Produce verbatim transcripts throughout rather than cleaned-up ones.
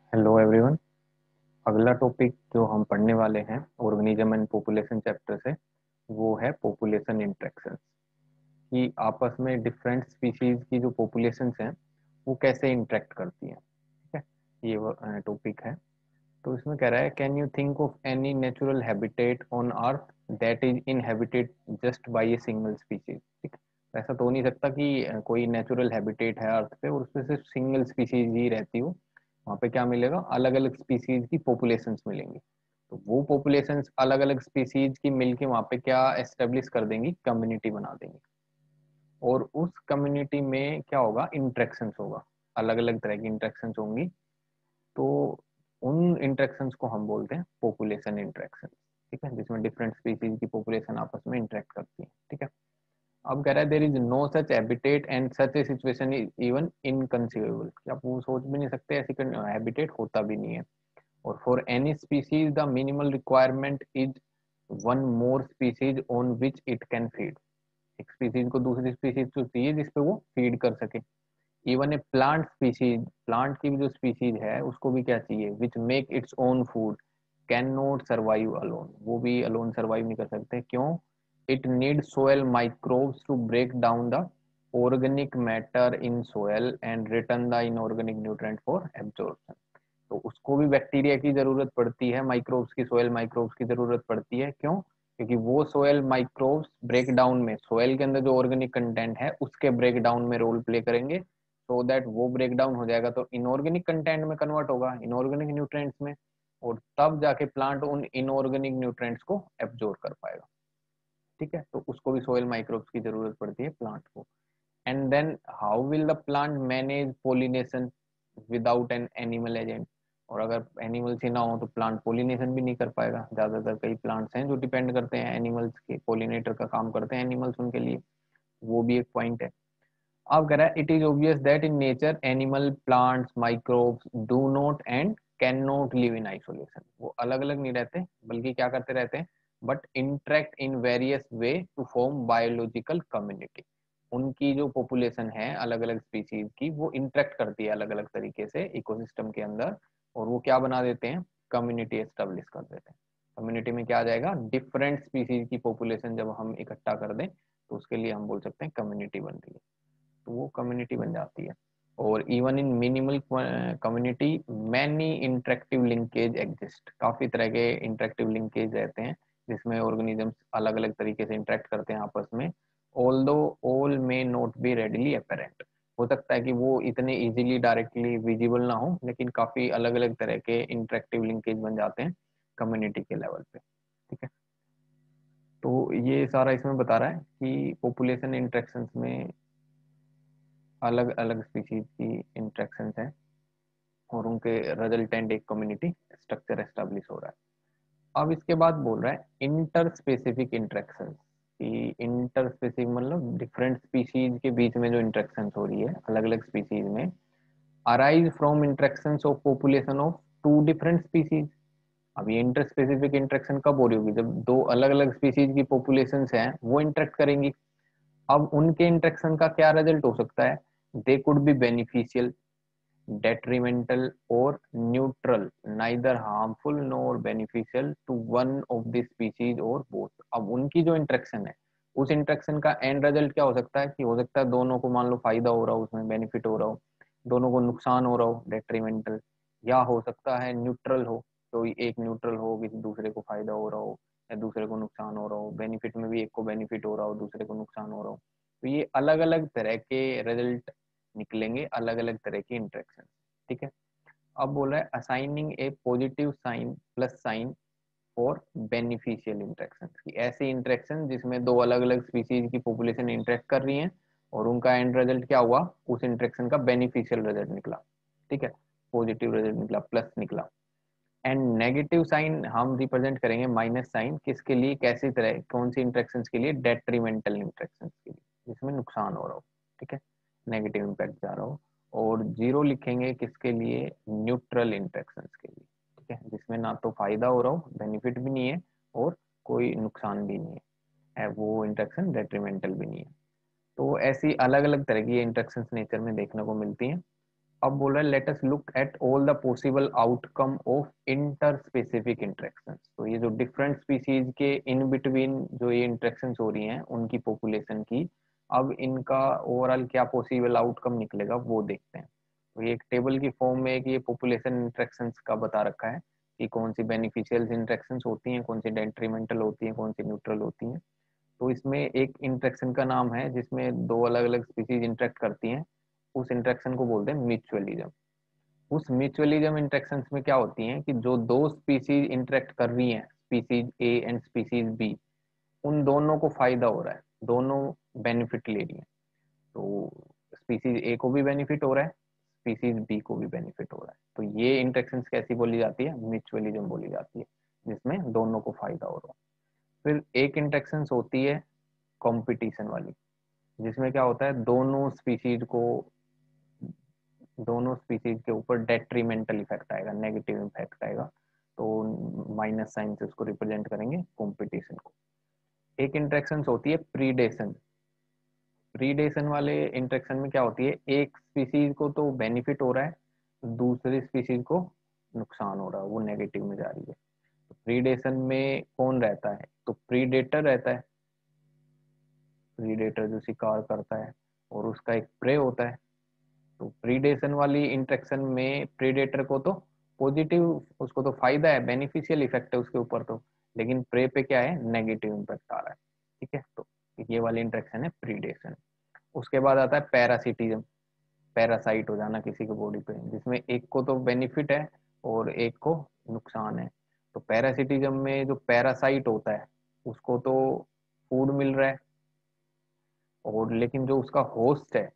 Hello everyone. अगला topic जो हम पढ़ने वाले हैं ऑर्गेनिज्म एंड पॉपुलेशन चैप्टर से, वो है पॉपुलेशन इंटरेक्शंस। कि आपस में डिफरेंट स्पीशीज की जो पॉपुलेशंस हैं वो कैसे इंटरेक्ट करती हैं। ठीक है, ये टॉपिक है। तो इसमें कह रहा है, can you think of any natural habitat on earth that is inhabited just by a single species. ठीक, ऐसा तो हो नहीं सकता कि अ, कोई नेचुरल हैबिटेट है अर्थ पे और उसमें सिर्फ सिंगल स्पीशीज ही रहती हो। वहाँ पे क्या मिलेगा, अलग अलग स्पीशीज की पॉपुलेशंस मिलेंगी। तो वो पॉपुलेशंस अलग अलग स्पीशीज की मिलके वहाँ पे क्या एस्टेब्लिश कर देंगी, कम्युनिटी बना देंगी। और उस कम्युनिटी में क्या होगा, इंटरेक्शंस होगा, अलग अलग तरह की इंटरेक्शंस होंगी। तो उन इंटरेक्शंस को हम बोलते हैं पॉपुलेशन इंटरेक्शन। ठीक है, जिसमें डिफरेंट स्पीशीज की पॉपुलेशन आपस में इंटरेक्ट करती है। ठीक है, अब कह रहा है, there is no such habitat and such a situation is even inconceivable. आप वो सोच भी नहीं सकते, ऐसी हैबिटेट होता भी नहीं है। और for any species the minimal requirement is one more species on which it can feed. एक स्पीसीज को दूसरी स्पीसीज को चाहिए जिसपे वो फीड कर सके। Even a plant species, plant की भी जो स्पीसीज है उसको भी क्या चाहिए, which make its own food can not survive alone. वो भी अलोन सर्वाइव नहीं कर सकते। क्यों? It need soil microbes to break down the organic matter in soil and return the inorganic nutrient for absorption. तो उसको भी बैक्टीरिया की जरूरत पड़ती है, माइक्रोब्स की, सोयल माइक्रोब्स की जरूरत पड़ती है। क्यों? क्योंकि वो सोयल माइक्रोब्स ब्रेक डाउन में, सोयल के अंदर जो ऑर्गेनिक कंटेंट है उसके ब्रेक डाउन में रोल प्ले करेंगे। सो so दैट वो ब्रेक डाउन हो जाएगा तो इनऑर्गेनिक कंटेंट में कन्वर्ट होगा, इनऑर्गेनिक न्यूट्रिएंट्स में। और तब जाके प्लांट उन इनऑर्गेनिक न्यूट्रिएंट्स को एब्जॉर्ब कर पाएगा। ठीक है, तो उसको भी सोयल माइक्रोब्स की जरूरत पड़ती है प्लांट को। And then how will the plant manage pollination without an animal agent. और अगर एनिमल्स ही ना हो तो प्लांट पोलिनेशन भी नहीं कर पाएगा। ज्यादातर कई प्लांट्स हैं जो डिपेंड करते हैं एनिमल्स के, पोलिनेटर का काम करते हैं एनिमल्स उनके लिए। वो भी एक पॉइंट है। अब कह रहा है, it is obvious that in nature animal, plants, microbes do not and can not live in isolation. वो अलग अलग नहीं रहते बल्कि क्या करते रहते हैं, but interact in various way to form biological community. उनकी जो पॉपुलेशन है अलग अलग स्पीसीज की, वो इंटरेक्ट करती है अलग अलग तरीके से इकोसिस्टम के अंदर। और वो क्या बना देते हैं, कम्युनिटी एस्टेब्लिश कर देते हैं। कम्युनिटी में क्या आ जाएगा, डिफरेंट स्पीसीज की पॉपुलेशन जब हम इकट्ठा कर दें तो उसके लिए हम बोल सकते हैं कम्युनिटी बन रही है। तो वो कम्युनिटी बन जाती है। और even in minimal community many interactive linkage exist. काफी तरह के इंटरेक्टिव लिंकेज रहते हैं जिसमें ऑर्गेनिजम्स अलग अलग तरीके से इंटरेक्ट करते हैं आपस में। Although all may not be readily apparent. हो सकता है कि वो इतने इजीली डायरेक्टली विजिबल ना हो, लेकिन काफी अलग अलग तरह के इंटरेक्टिव लिंकेज बन जाते हैं कम्युनिटी के लेवल पे। ठीक है, तो ये सारा इसमें बता रहा है कि पॉपुलेशन इंटरेक्शंस में अलग अलग स्पीशीज की इंटरेक्शंस हैं और उनके रिजल्टेंट एक कम्युनिटी स्ट्रक्चर एस्टेब्लिश हो रहा है। अब इसके बाद बोल रहा है इंटर स्पेसिफिक इंटरेक्शंस। कि इंटर स्पेसिफिक मतलब डिफरेंट स्पीशीज के बीच में जो इंटरेक्शंस हो रही है अलग अलग स्पीशीज में, arise from interactions of population of two different species. अब ये इंटर स्पेसिफिक इंटरेक्शन कब हो रही होगी, जब दो अलग अलग स्पीशीज की पॉपुलेशंस हैं वो इंटरेक्ट करेंगी। अब उनके इंटरेक्शन का क्या रिजल्ट हो सकता है, they could be beneficial, detrimental or neutral, neither harmful nor beneficial to one of the species or both। अब उनकी जो इंटरेक्शन है उस इंटरेक्शन का एंड रिजल्ट क्या हो सकता है, कि हो सकता है दोनों को मान लो फायदा हो रहा हो, उसमें बेनिफिट हो रहा हो, दोनों को नुकसान हो रहा हो डेट्रीमेंटल, या हो सकता है न्यूट्रल हो, कोई एक न्यूट्रल हो, किसी दूसरे को फायदा हो रहा हो या दूसरे को नुकसान हो रहा हो, बेनिफिट में भी एक को बेनिफिट हो रहा हो दूसरे को नुकसान हो रहा हो। तो ये अलग अलग तरह के रिजल्ट निकलेंगे, अलग अलग तरह की इंटरेक्शन। ठीक है, अब बोल रहा है assigning a positive sign plus sign for beneficial interaction. की ऐसी इंटरेक्शन जिसमें दो अलग अलग स्पीसीज की पॉपुलेशन इंटरेक्ट कर रही हैं और उनका एंड रिजल्ट क्या हुआ, उस इंटरेक्शन का बेनिफिशियल रिजल्ट निकला। ठीक है, पॉजिटिव रिजल्ट निकला, प्लस निकला। एंड नेगेटिव साइन हम रिप्रेजेंट करेंगे माइनस साइन, किसके लिए, कैसी तरह, कौन सी इंटरेक्शन के लिए, डेट्रीमेंटल इंटरेक्शन के लिए जिसमें नुकसान हो रहा हो। ठीक है, नेगेटिव इम्पैक्ट जा रहा हो। और जीरो लिखेंगे किसके लिए, न्यूट्रल इंटरेक्शन के लिए। ठीक है, जिसमें ना तो फायदा हो रहा हो, बेनिफिट भी नहीं है, और कोई नुकसान भी नहीं है, है वो इंटरेक्शन डेट्रीमेंटल भी नहीं है। तो ऐसी अलग अलग तरह की इंटरेक्शन नेचर में देखने को मिलती हैं। अब बोल रहा है let us look at all the possible outcome of inter specific interactions. तो ये जो डिफरेंट स्पीसीज के इन बिटवीन जो ये इंटरेक्शंस हो रही हैं उनकी पॉपुलेशन की, अब इनका ओवरऑल क्या पॉसिबल आउटकम निकलेगा वो देखते हैं। तो ये एक टेबल की फॉर्म में एक ये पॉपुलेशन इंटरेक्शंस का बता रखा है कि कौन सी बेनिफिशियल इंटरेक्शंस होती हैं, कौन सी डेट्रीमेंटल होती हैं, कौन सी न्यूट्रल होती हैं। तो इसमें एक इंटरेक्शन का नाम है जिसमें दो अलग अलग स्पीसीज इंटरेक्ट करती हैं, उस इंटरेक्शन को बोलते हैं म्यूचुअलिज्म। उस म्यूचुअलिज्म इंटरेक्शंस में क्या होती हैं कि जो दो स्पीसीज इंटरेक्ट कर रही हैं, species A and species B, उन दोनों को फायदा हो रहा है, दोनों बेनिफिट ले रही हैं। तो स्पीसीज ए को भी बेनिफिट हो रहा है, स्पीसीज बी को भी बेनिफिट हो रहा है। तो ये इंटरेक्शंस कैसी बोली जाती है? म्यूचुअलिज्म बोली जाती है, जिसमें दोनों को फायदा हो रहा है। फिर एक इंटरेक्शंस होती है कंपटीशन वाली, जिसमें क्या होता है दोनों स्पीसीज को दोनों स्पीसीज के ऊपर डेट्रीमेंटल इफेक्ट आएगा, नेगेटिव इफेक्ट आएगा। तो माइनस साइन से उसको रिप्रेजेंट करेंगे कंपटीशन को। एक इंटरेक्शन होती है प्रीडेशन। प्रीडेशन वाले इंटरेक्शन में क्या होती है, एक स्पीसीज को तो बेनिफिट हो रहा है, दूसरी स्पीसीज को नुकसान हो रहा है, वो नेगेटिव में जा रही है। तो प्रीडेशन में कौन रहता है? तो प्रीडेटर रहता है, प्रीडेटर जो शिकार करता है, और उसका एक प्रे होता है। तो प्रीडेशन वाली इंटरेक्शन में प्रीडेटर को तो पॉजिटिव, उसको तो फायदा है, बेनिफिशियल इफेक्ट है उसके ऊपर तो, लेकिन प्रे पे क्या है, नेगेटिव इम्पैक्ट आ रहा है। ठीक है, तो ये वाली इंटरेक्शन है प्रीडेशन। उसके बाद आता है पैरासिटिज्म, पैरासाइट हो जाना किसी के बॉडी पे, जिसमें एक को तो बेनिफिट है और एक को नुकसान है। तो पैरासिटिज्म में जो पैरासाइट होता है उसको तो फूड मिल रहा है, और लेकिन जो उसका होस्ट है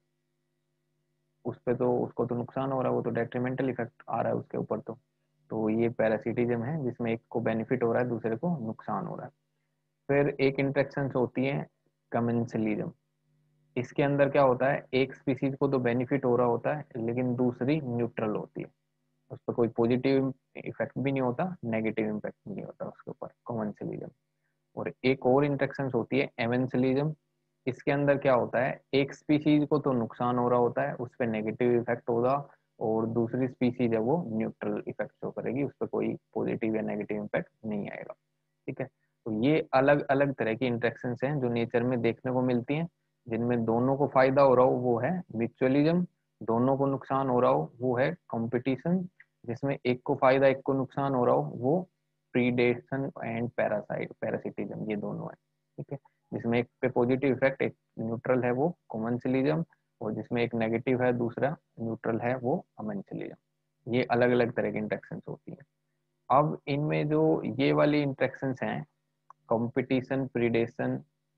उस पे तो उसको तो नुकसान हो रहा है, वो तो डेट्रीमेंटल इफेक्ट आ रहा है उसके ऊपर। तो तो ये पैरासिटिज्म है जिसमें एक को बेनिफिट हो रहा है, दूसरे को नुकसान हो रहा है। फिर एक इंटरेक्शन होती है कमेंसलिज्म। इसके अंदर क्या होता है, एक स्पीसीज को तो बेनिफिट हो रहा होता है लेकिन दूसरी न्यूट्रल होती है, उस पर कोई पॉजिटिव इफेक्ट भी नहीं होता, नेगेटिव इम्पैक्ट भी नहीं होता उसके ऊपर, कमेंसलिज्म। और एक और इंटरेक्शन होती है एवेंसलिज्म। इसके अंदर क्या होता है, एक स्पीसीज को तो नुकसान हो रहा होता है, उस पर नेगेटिव इफेक्ट होगा, और दूसरी स्पीसीज है वो न्यूट्रल इफेक्ट शो करेगी, उस पर कोई पॉजिटिव या नेगेटिव इम्पैक्ट नहीं आएगा। ठीक है, तो ये अलग अलग तरह की इंटरेक्शंस हैं जो नेचर में देखने को मिलती हैं, जिनमें दोनों को फायदा हो रहा हो वो है म्यूचुअलिज्म, दोनों को नुकसान हो रहा हो वो है कंपटीशन, जिसमें एक को फायदा एक को नुकसान हो रहा हो वो प्रीडेशन एंड पैरासाइट पैरासिटिज्म, ये दोनों है। ठीक है, जिसमें एक पे पॉजिटिव इफेक्ट, एक न्यूट्रल है वो कमेंसलिज्म, और जिसमें एक नेगेटिव है दूसरा न्यूट्रल है वो अमेंसलिज्म। ये अलग अलग तरह की इंटरेक्शंस होती हैं। अब इनमें जो ये वाली इंटरेक्शंस हैं, कंपटीशन, प्रीडेशन,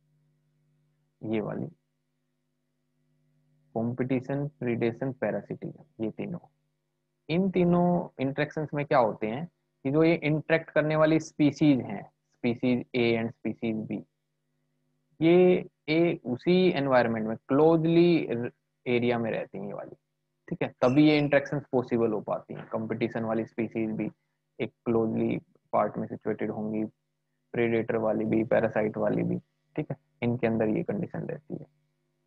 ये वाली कंपटीशन, प्रीडेशन, पैरासिटिज्म, ये तीनों, इन तीनों इंटरेक्शंस में क्या होते हैं कि जो ये इंटरेक्ट करने वाली स्पीसीज हैं, species A and species B, ये ए उसी एनवायरनमेंट में क्लोजली एरिया में रहती हैं ये वाली। ठीक है, तभी ये इंटरेक्शंस पॉसिबल हो पाती हैं। कंपटीशन वाली स्पीसीज भी एक क्लोजली पार्ट में सिचुएटेड होंगी, प्रेडेटर वाली भी, पैरासाइट वाली भी। ठीक है, इनके अंदर ये कंडीशन रहती है।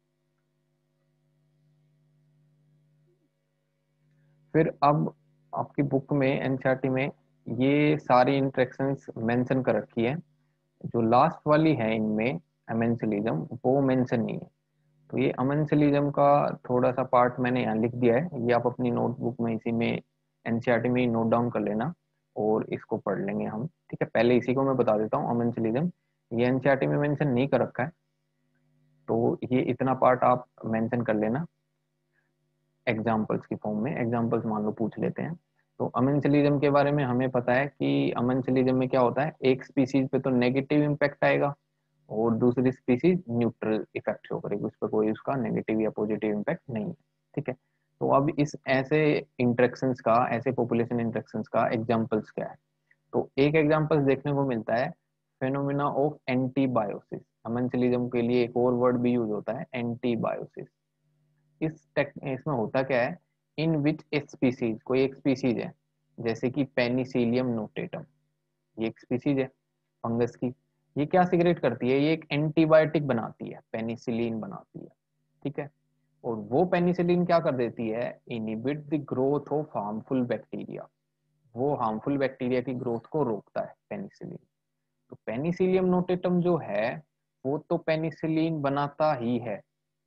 फिर अब आपकी बुक में, एनसीईआरटी में, ये सारी इंटरेक्शंस मेंशन कर रखी है। जो लास्ट वाली है इनमें अमेंसलिज्म, वो मेंशन नहीं है। तो ये अमेंसलिज्म का थोड़ा सा पार्ट मैंने यहाँ लिख दिया है, ये आप अपनी नोटबुक में इसी में एनसीईआरटी में ही नोट डाउन कर लेना और इसको पढ़ लेंगे हम। ठीक है, पहले इसी को मैं बता देता हूँ, अमेंसलिज्म ये एनसीईआरटी में मेंशन नहीं कर रखा है, तो ये इतना पार्ट आप मेंशन कर लेना एग्जाम्पल्स की फॉर्म में। एग्जाम्पल्स मान लो पूछ लेते हैं। तो अमेंसलिज्म के बारे में हमें पता है कि अमेंसलिज्म में क्या होता है, एक स्पीसीज पे तो नेगेटिव इम्पैक्ट आएगा और दूसरी स्पीसीज न्यूट्रल इफेक्ट शो करेगी, उस पर कोई उसका नेगेटिव या पॉजिटिव इम्पैक्ट नहीं है। ठीक है, तो अब इस ऐसे इंटरेक्शंस का, ऐसे पॉपुलेशन इंटरेक्शंस का एग्जांपल्स क्या है? तो एक एग्जांपल देखने को मिलता है फेनोमेना ऑफ एंटीबायोसिस। अमेंसलिज्म के लिए एक और वर्ड भी यूज होता है, एंटीबायोसिस। इस टेक इसमें होता क्या है, इन विच ए स्पीसीज, कोई एक स्पीसीज है जैसे कि पेनिसिलियम नोटेटम, ये एक स्पीसीज है फंगस की। ये क्या सिगरेट करती है, ये एक एंटीबायोटिक बनाती है, पेनिसिलिन बनाती है। ठीक है, और वो पेनिसिलिन क्या कर देती है, inhibit the growth of harmful bacteria, वो हार्मफुल बैक्टीरिया की ग्रोथ को रोकता है पेनिसिलिन। तो पेनिसिलियम नोटेटम जो है वो तो पेनिसिलिन बनाता ही है,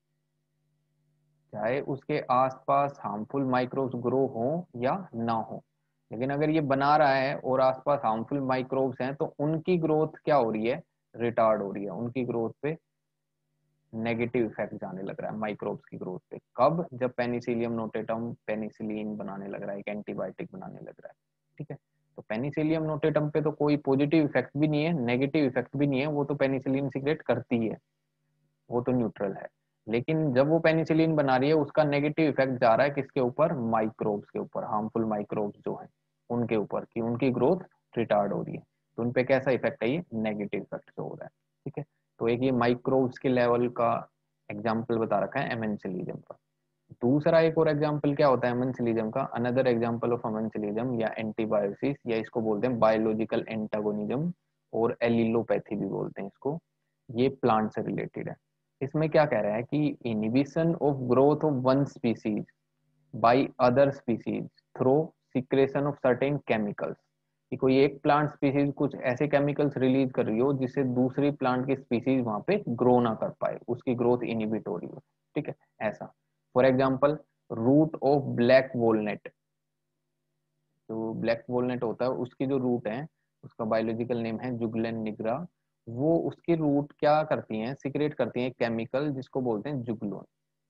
चाहे उसके आसपास हार्मफुल माइक्रोब्स ग्रो हो या ना हो। लेकिन अगर ये बना रहा है और आसपास हार्मफुल माइक्रोब्स हैं तो उनकी ग्रोथ क्या हो रही है, रिटार्ड हो रही है, उनकी ग्रोथ पे नेगेटिव इफेक्ट जाने लग रहा है माइक्रोब्स की ग्रोथ पे। कब, जब पेनिसिलियम नोटेटम पेनिसिलिन बनाने लग रहा है, एक एंटीबायोटिक बनाने लग रहा है। ठीक है, तो पेनिसिलियम नोटेटम पे तो कोई पॉजिटिव इफेक्ट भी नहीं है, नेगेटिव इफेक्ट भी नहीं है, वो तो पेनिसिलिन सीक्रेट करती है, वो तो न्यूट्रल है। लेकिन जब वो पेनिसिलिन बना रही है उसका नेगेटिव इफेक्ट जा रहा है किसके ऊपर, माइक्रोब्स के ऊपर, हार्मफुल माइक्रोब्स जो है उनके ऊपर, कि उनकी ग्रोथ रिटार्ड हो रही है। तो उनपे कैसा इफेक्ट है, ये नेगेटिव इफेक्ट जो हो रहा है। ठीक है, तो एक ये माइक्रोब्स के लेवल का एग्जाम्पल बता रखा है एमेंसिलिज्म का। दूसरा एक और एग्जाम्पल क्या होता है एमेंसिलिज्म का, अनदर एग्जाम्पल ऑफ एमेंसिलिज्म या एंटीबायोसिस, या इसको बोलते हैं बायोलॉजिकल एंटागोनिज्म और एलिलोपैथी भी बोलते हैं इसको। ये प्लांट से रिलेटेड है। इसमें क्या कह रहा है कि inhibition of growth of one species by other species through secretion of certain chemicals, कि कोई एक प्लांट स्पीसीज कुछ ऐसे केमिकल्स रिलीज कर रही हो जिससे दूसरी प्लांट की स्पीसीज वहां पे ग्रो ना कर पाए, उसकी ग्रोथ इनहिबिट हो रही हो। ठीक है, ऐसा। For example, root of black walnut, जो ब्लैक वॉलनट होता है उसकी जो रूट है, उसका बायोलॉजिकल नेम है जुगलेन निग्रा। वो उसकी रूट क्या करती हैं, सिक्रेट करती हैं केमिकल जिसको बोलते हैं जुगलोन।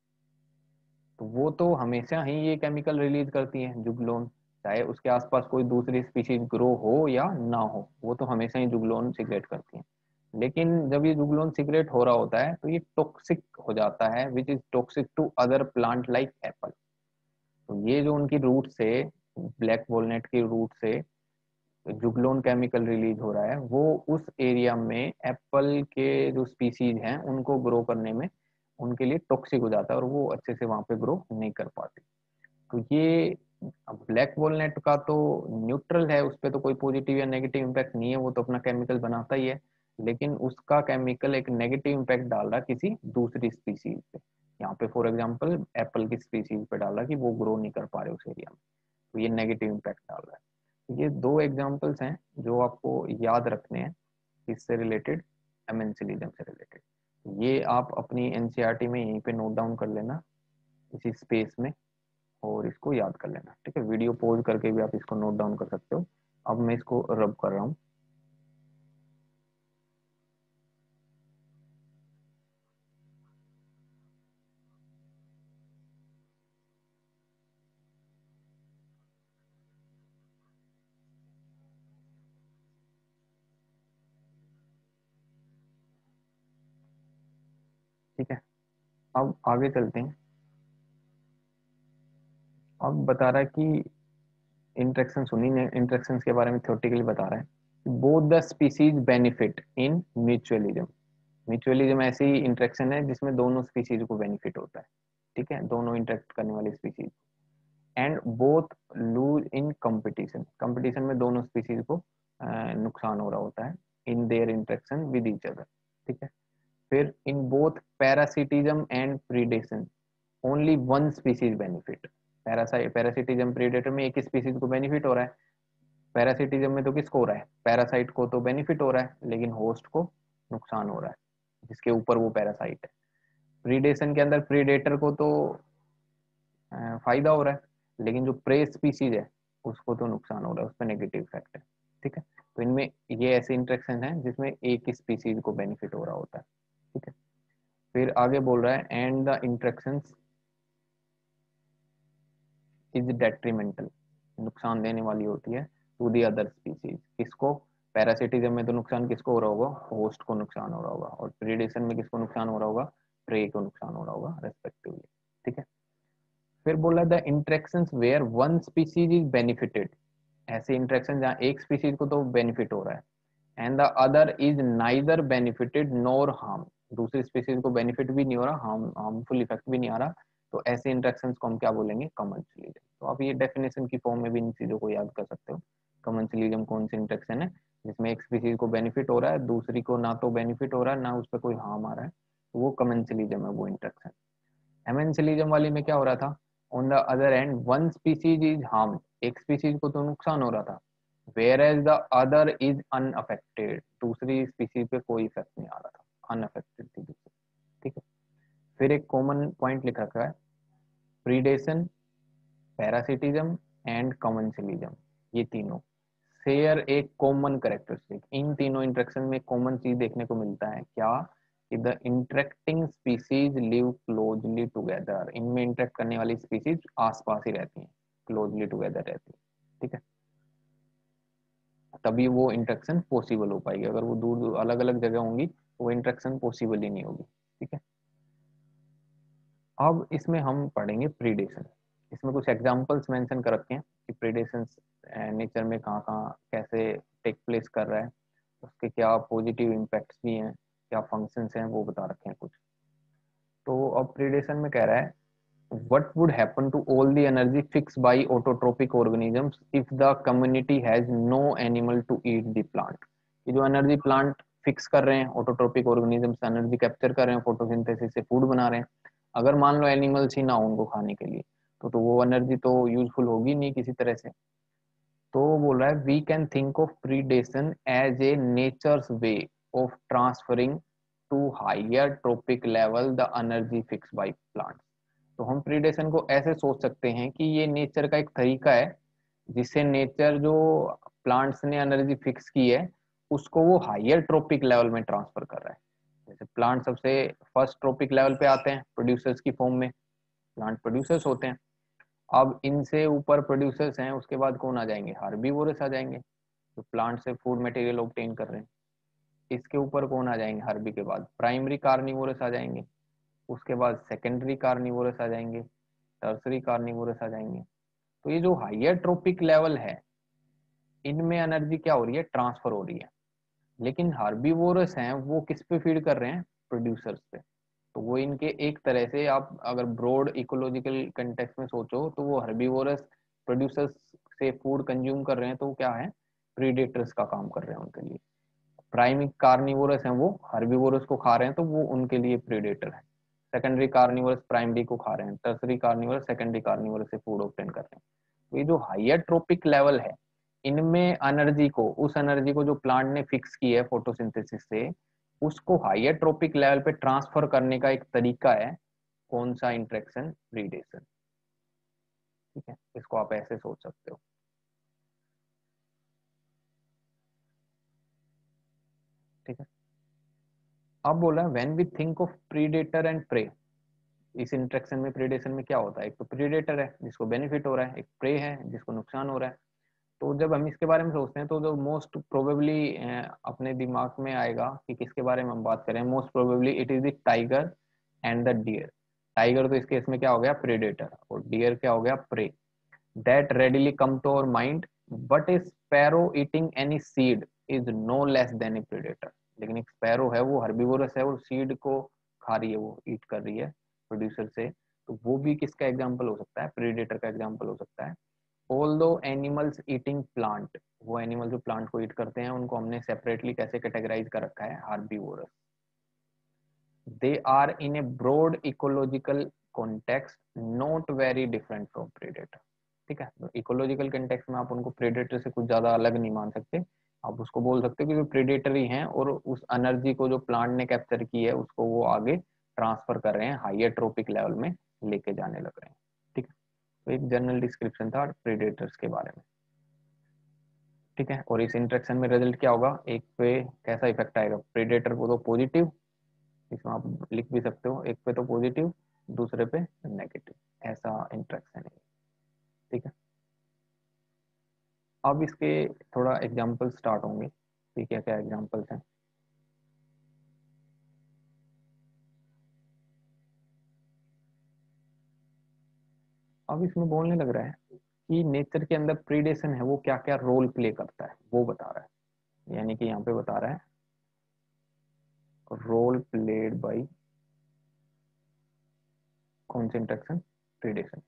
तो वो तो हमेशा ही ये केमिकल रिलीज करती है जुगलोन, चाहे उसके आसपास कोई दूसरी स्पीशीज ग्रो हो या ना हो, वो तो हमेशा ही जुगलोन सिक्रेट करती है। लेकिन जब ये जुगलोन सिक्रेट हो रहा होता है तो ये टॉक्सिक हो जाता है, which is toxic to other plant like apple. तो ये जो उनकी रूट से, ब्लैक वॉलनट की रूट से जुगलोन केमिकल रिलीज हो रहा है, वो उस एरिया में एप्पल के जो स्पीसीज हैं उनको ग्रो करने में उनके लिए टॉक्सिक हो जाता है और वो अच्छे से वहां पे ग्रो नहीं कर पाते। तो ये ब्लैक वॉलनट का तो न्यूट्रल है, उस पर तो कोई पॉजिटिव या नेगेटिव इम्पैक्ट नहीं है, वो तो अपना केमिकल बनाता ही है। लेकिन उसका केमिकल एक नेगेटिव इम्पैक्ट डाल रहा है किसी दूसरी स्पीसीज पे, यहाँ पे फॉर एग्जांपल एप्पल की स्पीसीज पे डाल रहा है कि वो ग्रो नहीं कर पा रहे उस एरिया में, तो ये नेगेटिव इम्पैक्ट डाल रहा है। ये दो एग्जांपल्स हैं जो आपको याद रखने हैं इससे रिलेटेड, एमेंसिलिज्म से रिलेटेड। ये आप अपनी एनसीईआरटी में यहीं पे नोट डाउन कर लेना इसी स्पेस में, और इसको याद कर लेना। ठीक है, वीडियो पॉज करके भी आप इसको नोट डाउन कर सकते हो। अब मैं इसको रब कर रहा हूँ। ठीक है, अब आगे चलते हैं। अब बता रहा है कि इंटरेक्शन सुनी, इंटरेक्शन के बारे में थ्योरेटिकली बता रहा है कि both the species benefit in mutualism. Mutualism ऐसी इंटरेक्शन है जिसमें दोनों स्पीसीज को बेनिफिट होता है। ठीक है, दोनों इंटरेक्ट करने वाली species. And both lose in competition, competition में दोनों स्पीसीज को अ, नुकसान हो रहा होता है in their interaction with each other. ठीक है, फिर in both parasitism and predation only one species benefit. Parasite parasitism predator में एक ही स्पीसीज को बेनिफिट हो रहा है, पैरासिटिज्म में तो किसको हो रहा है, पैरासाइट को तो बेनिफिट हो रहा है, लेकिन होस्ट को नुकसान हो रहा है जिसके ऊपर वो पैरासाइट है। प्रीडेशन के अंदर प्रीडेटर को तो अ, फायदा हो रहा है, लेकिन जो प्रे स्पीसीज है उसको तो नुकसान हो रहा है, उस पर नेगेटिव इफेक्ट है। ठीक है, तो इनमें ये ऐसे इंटरेक्शन है जिसमें एक ही स्पीसीज को बेनिफिट हो रहा होता है। ठीक है, फिर आगे बोल रहा है and the interaction is detrimental, नुकसान देने वाली होती है टू दी अदर स्पीसीज। किसको, पैरासिटिज्म में तो नुकसान किसको हो रहा होगा, होस्ट को नुकसान हो रहा होगा, और प्रीडेशन में किसको नुकसान हो रहा होगा, प्रे को नुकसान हो रहा होगा रेस्पेक्टिवली। ठीक है, फिर बोला the interactions where one species is benefited, ऐसे इंटरेक्शन जहाँ एक स्पीसीज को तो बेनिफिट हो रहा है, and the other is neither benefited nor harm, दूसरी स्पीसीज को बेनिफिट भी नहीं हो रहा, हार्म हार्मफुल इफेक्ट भी नहीं आ रहा, तो ऐसे इंटरेक्शंस को हम क्या बोलेंगे, कमेंसलिज्म। तो आप ये डेफिनेशन की फॉर्म में भी इन चीजों को याद कर सकते हो। कमेंसलिज्म कौन सी इंटरेक्शन है जिसमें एक स्पीसीज को बेनिफिट हो रहा है, दूसरी को ना तो बेनिफिट हो रहा है ना उस पर कोई हार्म आ रहा है, तो वो कमेंसलिज्म है, वो इंटरेक्शन। एमेंसिलिज्म वाली में क्या हो रहा था, on the other end one species is harm, एक स्पीसीज को तो नुकसान हो रहा था, whereas the other is unaffected, दूसरी स्पीसीज पे कोई इफेक्ट नहीं आ रहा था, अनअफेक्टेड थी दूसरी। ठीक है, फिर एक कॉमन पॉइंट लिख रखा है, प्रीडेशन, पैरासिटिज्म एंड कमेंसिलिज्म, ये तीनों शेयर एक कॉमन कैरेक्टरिस्टिक, इन तीनों इंटरेक्शन में कॉमन चीज देखने को मिलता है क्या, कि the interacting species live closely together, इनमें इंटरेक्ट करने वाली स्पीसीज आसपास ही रहती हैं, क्लोजली टुगेदर रहती है। ठीक है, तभी वो इंटरेक्शन पॉसिबल हो पाएगी, अगर वो दूर दूर अलग अलग जगह होंगी तो वो इंटरेक्शन पॉसिबल ही नहीं होगी। ठीक है, अब इसमें हम पढ़ेंगे प्रीडेशन, इसमें कुछ एग्जांपल्स मेंशन कर रखे हैं कि प्रीडेशन नेचर में कहाँ कहाँ कैसे टेक प्लेस कर रहा है, उसके क्या पॉजिटिव इम्पैक्ट्स भी हैं, क्या फंक्शंस हैं, वो बता रखे हैं कुछ। तो अब प्रीडेशन में कह रहा है, what would happen to all the energy fixed by autotrophic organisms if the community has no animal to eat the plant। ये जो एनर्जी प्लांट फिक्स कर रहे हैं, ऑटोट्रोपिक ऑर्गेनिजम्स एनर्जी कैप्चर कर रहे हैं, फोटोसिंथेसिस से फूड बना रहे हैं, अगर मान लो एनिमल्स ही ना हो उनको खाने के लिए, तो तो वो एनर्जी तो यूजफुल होगी नहीं किसी तरह से। तो बोल रहा है, we can think of predation as a nature's way of transferring to higher trophic level the energy fix by plants. तो हम प्रीडेशन को ऐसे सोच सकते हैं कि ये नेचर का एक तरीका है जिससे नेचर जो प्लांट्स ने एनर्जी फिक्स की है उसको वो हायर ट्रोपिक लेवल में ट्रांसफर कर रहा है। जैसे प्लांट सबसे फर्स्ट ट्रोपिक लेवल पे आते हैं प्रोड्यूसर्स की फॉर्म में, प्लांट प्रोड्यूसर्स होते हैं। अब इनसे ऊपर प्रोड्यूसर्स हैं, उसके बाद कौन आ जाएंगे, हर्बीवोरस आ जाएंगे, जो प्लांट से फूड मटेरियल ऑब्टेन कर रहे हैं। इसके ऊपर कौन आ जाएंगे, हर्बी के बाद प्राइमरी कार्निवोरस आ जाएंगे, उसके बाद सेकेंडरी कार्निवोरस आ जाएंगे, टर्सरी कार्निवोरस आ जाएंगे। तो ये जो हायर ट्रोपिक लेवल है इनमें एनर्जी क्या हो रही है, ट्रांसफर हो रही है। लेकिन हार्बीवोरस हैं वो किस पे फीड कर रहे हैं, प्रोड्यूसर्स पे। तो वो इनके एक तरह से आप अगर ब्रॉड इकोलॉजिकल कंटेक्स्ट में सोचो तो वो हर्बीवोरस प्रोड्यूसर्स से फूड कंज्यूम कर रहे हैं, तो वो क्या है, प्रीडेटर्स का काम कर रहे हैं उनके लिए। प्राइमरी कार्निवोरस हैं वो हर्बीवोरस को खा रहे हैं, तो वो उनके लिए प्रीडेटर है। सेकेंडरी कार्निवोरस प्राइमरी को खा रहे हैं, टर्सरी कार्निवोरस सेकेंडरी कार्निवोरस से फूड ऑब्टेन कर रहे हैं। तो ये जो हायर ट्रोपिक लेवल है इनमें एनर्जी को, उस एनर्जी को जो प्लांट ने फिक्स की है फोटोसिंथेसिस से, उसको हायर ट्रोपिक लेवल पे ट्रांसफर करने का एक तरीका है, कौन सा, इंटरेक्शन, प्रीडेशन। ठीक है, इसको आप ऐसे सोच सकते हो। ठीक है, अब बोला when we think of predator and prey, इस इंटरेक्शन में प्रीडेशन में क्या होता है, एक तो प्रीडेटर है जिसको बेनिफिट हो रहा है, एक प्रे है जिसको नुकसान हो रहा है। तो जब हम इसके बारे में सोचते हैं तो जो मोस्ट प्रोबेबली अपने दिमाग में आएगा कि किसके बारे में हम बात करें, most probably it is the tiger and the deer. Tiger तो इस केस में क्या हो गया, प्रेडेटर, और डियर क्या हो गया, prey. That readily come to our mind, but a sparrow eating any seed is no less than a predator. लेकिन एक स्पैरो है वो हर्बीवोरस है और सीड को खा रही है, वो ईट कर रही है प्रोड्यूसर से, तो वो भी किसका एग्जाम्पल हो सकता है, प्रेडेटर का एग्जाम्पल हो सकता है। ऑल्दो एनिमल्स ईटिंग प्लांट, वो एनिमल जो प्लांट को ईट करते हैं उनको हमने सेपरेटली कैसे कैटेगराइज कर रखा है, herbivorous. They are in a broad ecological context not very different from predator. ठीक है, इकोलॉजिकल कॉन्टेक्स्ट में आप उनको प्रेडेटर से कुछ ज्यादा अलग नहीं मान सकते, आप उसको बोल सकते हो कि वो प्रेडेटर ही हैं और उस एनर्जी को जो प्लांट ने कैप्चर की है उसको वो आगे ट्रांसफर कर रहे हैं, हायर ट्रोपिक लेवल में लेके जाने लग रहे हैं। ठीक है, तो एक जनरल डिस्क्रिप्शन था प्रेडेटर्स के बारे में। ठीक है, और इस इंटरेक्शन में रिजल्ट क्या होगा, एक पे कैसा इफेक्ट आएगा, प्रेडेटर को तो पॉजिटिव, इसमें आप लिख भी सकते हो, एक पे तो पॉजिटिव दूसरे पे नेगेटिव, ऐसा इंटरेक्शन है। ठीक है, अब इसके थोड़ा एग्जांपल स्टार्ट होंगे कि क्या क्या एग्जांपल्स हैं। अब इसमें बोलने लग रहा है कि नेचर के अंदर प्रीडेशन है वो क्या क्या रोल प्ले करता है वो बता रहा है, यानी कि यहाँ पे बता रहा है रोल प्लेड बाय कौन से इंटरेक्शन, प्रीडेशन।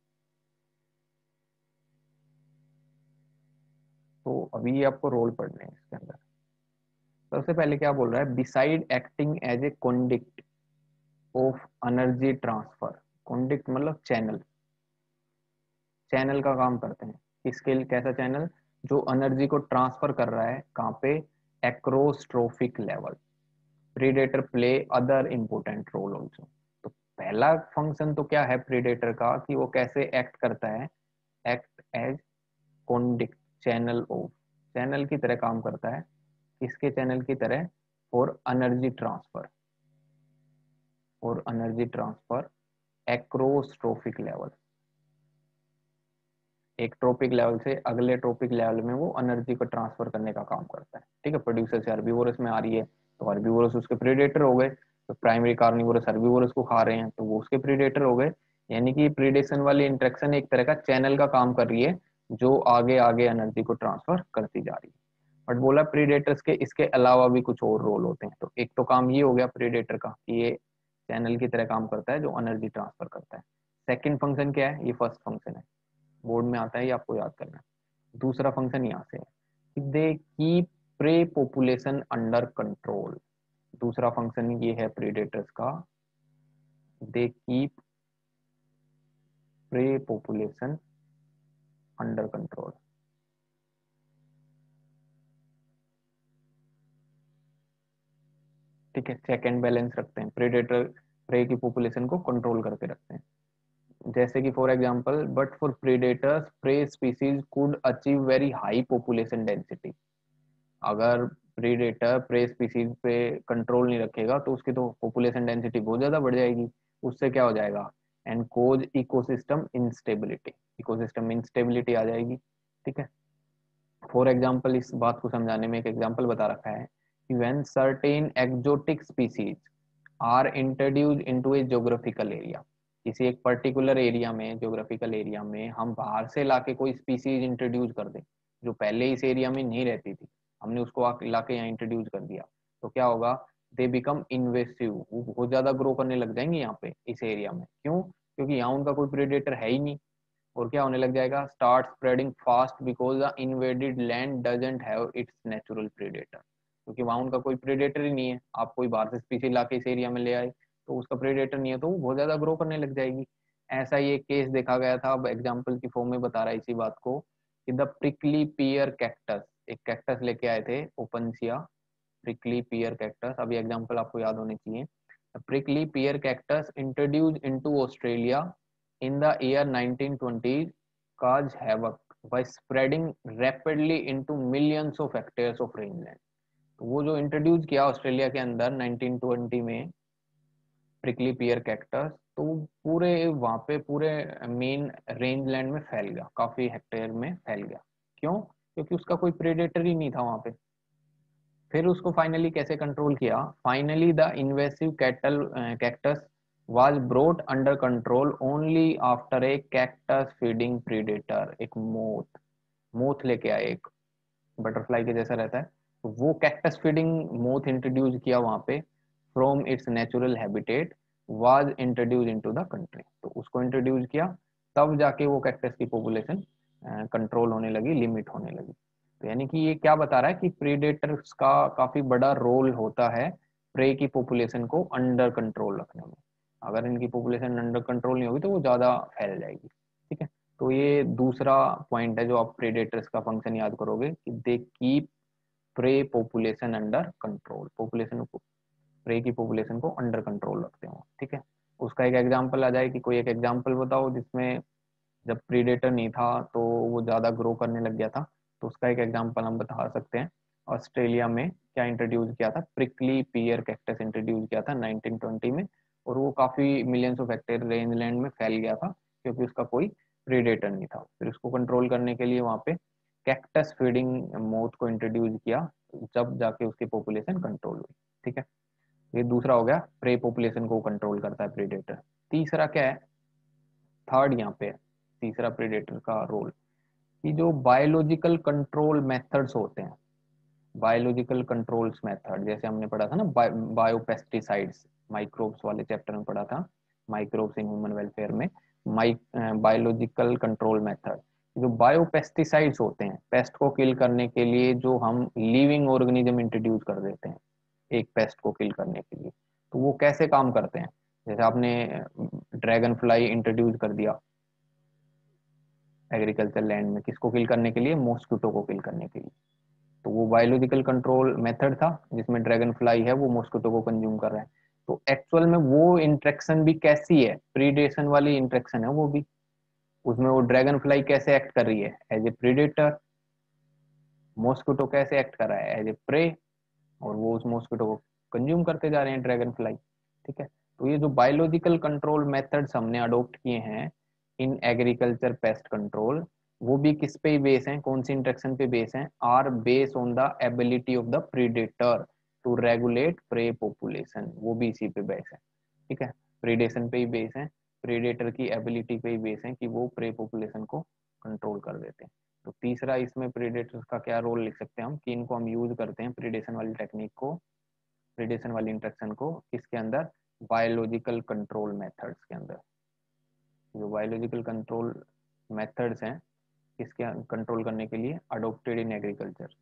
तो अभी ये आपको रोल पढ़ने हैं इसके अंदर। सबसे पहले क्या बोल रहा है, beside acting as a conduct of energy transfer, conduct मतलब चैनल, चैनल का काम करते हैं। किसके लिए, कैसा चैनल, जो एनर्जी को ट्रांसफर कर रहा है कहाँ पे, across trophic level. Predator play other important role also. तो पहला फंक्शन तो क्या है प्रीडेटर का, कि वो कैसे एक्ट करता है, act as conduct, channel of, channel की तरह काम करता है। किसके चैनल की तरह, फॉर एनर्जी ट्रांसफर, और energy transfer across trophic level. एक ट्रोपिक लेवल से अगले ट्रोपिक लेवल में वो एनर्जी को ट्रांसफर करने का काम करता है। ठीक है, प्रोड्यूसर से हर्बीवोरस में आ रही है तो हर्बीवोरस उसके प्रीडेटर हो गए, तो प्राइमरी कार्निवोरस हर्बीवोरस को खा रहे हैं तो वो उसके प्रीडेटर हो गए। यानी कि प्रीडेशन वाली इंटरेक्शन एक तरह का चैनल का काम कर रही है, जो आगे आगे एनर्जी को ट्रांसफर करती जा रही है। बट बोला प्रीडेटर्स के इसके अलावा भी कुछ और रोल होते हैं। तो एक तो काम ये हो गया प्रीडेटर का कि ये चैनल की तरह काम करता है जो एनर्जी ट्रांसफर करता है। सेकंड फंक्शन क्या है, ये फर्स्ट फंक्शन है, बोर्ड में आता है, ये आपको याद करना है। दूसरा फंक्शन यहाँ से है, they keep prey population under control. दूसरा फंक्शन ये है प्रीडेटर्स का, they keep prey population under control. ठीक है, चेक एंड बैलेंस रखते हैं, प्रेडेटर प्रे की पॉपुलेशन को कंट्रोल करके रखते हैं। जैसे कि for example, but for predators prey species could achieve very high population density. अगर प्रीडेटर प्रे स्पीसीज पे कंट्रोल नहीं रखेगा तो उसकी तो पॉपुलेशन डेंसिटी बहुत ज्यादा बढ़ जाएगी। उससे क्या हो जाएगा, and cause ecosystem instability, ecosystem में इंस्टेबिलिटी आ जाएगी। ठीक है, फॉर एग्जांपल इस बात को समझाने में एक एग्जांपल बता रखा है कि when certain exotic species are introduce into a geographical area, किसी एक पर्टिकुलर एरिया में, ज्योग्राफिकल एरिया में हम बाहर से लाके कोई स्पीसीज इंट्रोड्यूस कर दें जो पहले इस एरिया में नहीं रहती थी, हमने उसको लाके यहाँ इंट्रोड्यूस कर दिया, तो क्या होगा, दे बिकम इन्वेसिव, वो बहुत ज्यादा ग्रो करने लग जाएंगे यहाँ पे इस एरिया में। क्यों, क्योंकि यहाँ उनका कोई प्रेडेटर है ही नहीं। और क्या होने लग जाएगा, start spreading fast because the invaded land doesn't have its natural predator. क्योंकि वहां उनका कोई प्रेडेटर ही नहीं है, आप कोई बाहर से स्पीसी लाके इस एरिया में ले आए तो उसका प्रेडेटर नहीं है, तो वो बहुत ज्यादा ग्रो करने लग जाएगी। ऐसा ही एक केस देखा गया था, अब एग्जाम्पल की फॉर्म में बता रहा है इसी बात को, कि द प्रिकली पियर कैक्टस, एक कैक्टस लेके आए थे ओपनसिया, प्रिकली पियर कैक्टस, अभी एग्जाम्पल आपको याद होने चाहिए। prickly pear cactus introduced into Australia in the year nineteen twenties caused havoc by spreading rapidly into millions of hectares of rangeland। तो वो जो इंट्रोड्यूस किया ऑस्ट्रेलिया के अंदर नाइनटीन ट्वेंटी में प्रिकली पियर कैक्टस, तो पूरे वहां पे पूरे मेन रेंज लैंड में फैल गया, काफी हेक्टेयर में फैल गया। क्यों, क्योंकि उसका कोई प्रेडेटर ही नहीं था वहां पे। फिर उसको फाइनली कैसे कंट्रोल किया, finally the invasive cattle cactus was brought under control only after a cactus feeding predator, एक मोथ, मोथ लेके आए, एक बटरफ्लाई के जैसा रहता है, तो वो कैक्टस फीडिंग मोथ इंट्रोड्यूस किया वहां पे, from its natural habitat was introduce into the country. तो उसको इंट्रोड्यूस किया, तब जाके वो कैक्टस की पॉपुलेशन कंट्रोल होने लगी, लिमिट होने लगी। तो यानी कि ये क्या बता रहा है कि प्रीडेटर्स का काफी बड़ा रोल होता है प्रे की पॉपुलेशन को अंडर कंट्रोल रखने में। अगर इनकी पॉपुलेशन अंडर कंट्रोल नहीं होगी तो वो ज्यादा फैल जाएगी। ठीक है, तो ये दूसरा पॉइंट है जो आप प्रेडेटर्स का फंक्शन याद करोगे, कि they keep prey population under control, population को, प्रे की पॉपुलेशन को अंडर कंट्रोल रखते हो। ठीक है, उसका एक एग्जांपल आ जाए कि कोई एक एग्जांपल बताओ जिसमें जब प्रीडेटर नहीं था तो वो ज्यादा ग्रो करने लग गया था। तो उसका एक एग्जांपल हम बता सकते हैं, ऑस्ट्रेलिया में क्या इंट्रोड्यूस किया था, प्रिकली पियर कैक्टस इंट्रोड्यूस किया था नाइनटीन ट्वेंटी में, और वो काफी millions of hectare range land में फैल गया था क्योंकि उसका कोई प्रीडेटर नहीं था। फिर उसको कंट्रोल करने के लिए वहां पे कैक्टस फीडिंग मोथ को इंट्रोड्यूस किया, जब जाके उसकी पॉपुलेशन कंट्रोल हुई। ठीक है, ये दूसरा हो गया, प्रे पॉपुलेशन को कंट्रोल करता है प्रीडेटर। तीसरा क्या है, थर्ड यहाँ पे तीसरा प्रीडेटर का रोल, कि जो बायोलॉजिकल कंट्रोल मेथड्स होते हैं, बायोलॉजिकल कंट्रोल्स मेथड, जैसे हमने पढ़ा था ना बायोपेस्टिसाइड्स, माइक्रोब्स वाले चैप्टर में पढ़ा था, माइक्रोब्स इन ह्यूमन वेलफेयर में, बायोलॉजिकल कंट्रोल मेथड, जो बायोपेस्टिसाइड्स होते हैं, पेस्ट को किल करने के लिए जो हम लिविंग ऑर्गेनिज्म इंट्रोड्यूस कर देते हैं एक पेस्ट को किल करने के लिए, तो वो कैसे काम करते हैं। जैसे आपने ड्रैगन फ्लाई इंट्रोड्यूस कर दिया एग्रीकल्चर लैंड में, किसको किल करने के लिए? मॉस्किटो को किल करने के लिए। तो वो बायोलॉजिकल कंट्रोल मेथड था जिसमें ड्रैगन फ्लाई है वो मॉस्किटो को कंज्यूम कर रहा है। तो एक्चुअल में वो इंट्रेक्शन भी कैसी है? प्रीडेशन वाली इंट्रेक्शन है वो भी। उसमें वो ड्रैगन फ्लाई कैसे एक्ट कर रही है? As a predator. मॉस्किटो कैसे एक्ट कर रहा है? As a prey. और वो उस मॉस्किटो को कंज्यूम करते जा रहे हैं ड्रैगन फ्लाई। ठीक है। तो ये जो बायोलॉजिकल कंट्रोल मेथड्स हमने अडोप्ट किए हैं इन एग्रीकल्चर पेस्ट कंट्रोल, वो भी किस पे बेस हैं? कौन सी इंट्रेक्शन पे बेस हैं? Are base on the ability of the predator to regulate prey population, वो भी इसी पे बेस है। ठीक है। प्रीडेशन पे ही बेस है, प्रीडेटर की एबिलिटी पे ही बेस है कि वो प्रे पॉपुलेशन को कंट्रोल कर देते हैं। तो तीसरा इसमें प्रीडेटर्स का क्या रोल लिख सकते हैं हम, कि इनको हम यूज करते हैं प्रीडेशन वाली टेक्निक को, प्रीडेशन वाली इंट्रेक्शन को किसके अंदर? बायोलॉजिकल कंट्रोल मेथड्स के अंदर। जो बायोलॉजिकल कंट्रोल मेथड्स हैं किसके कंट्रोल करने के लिए? Adopted in agriculture,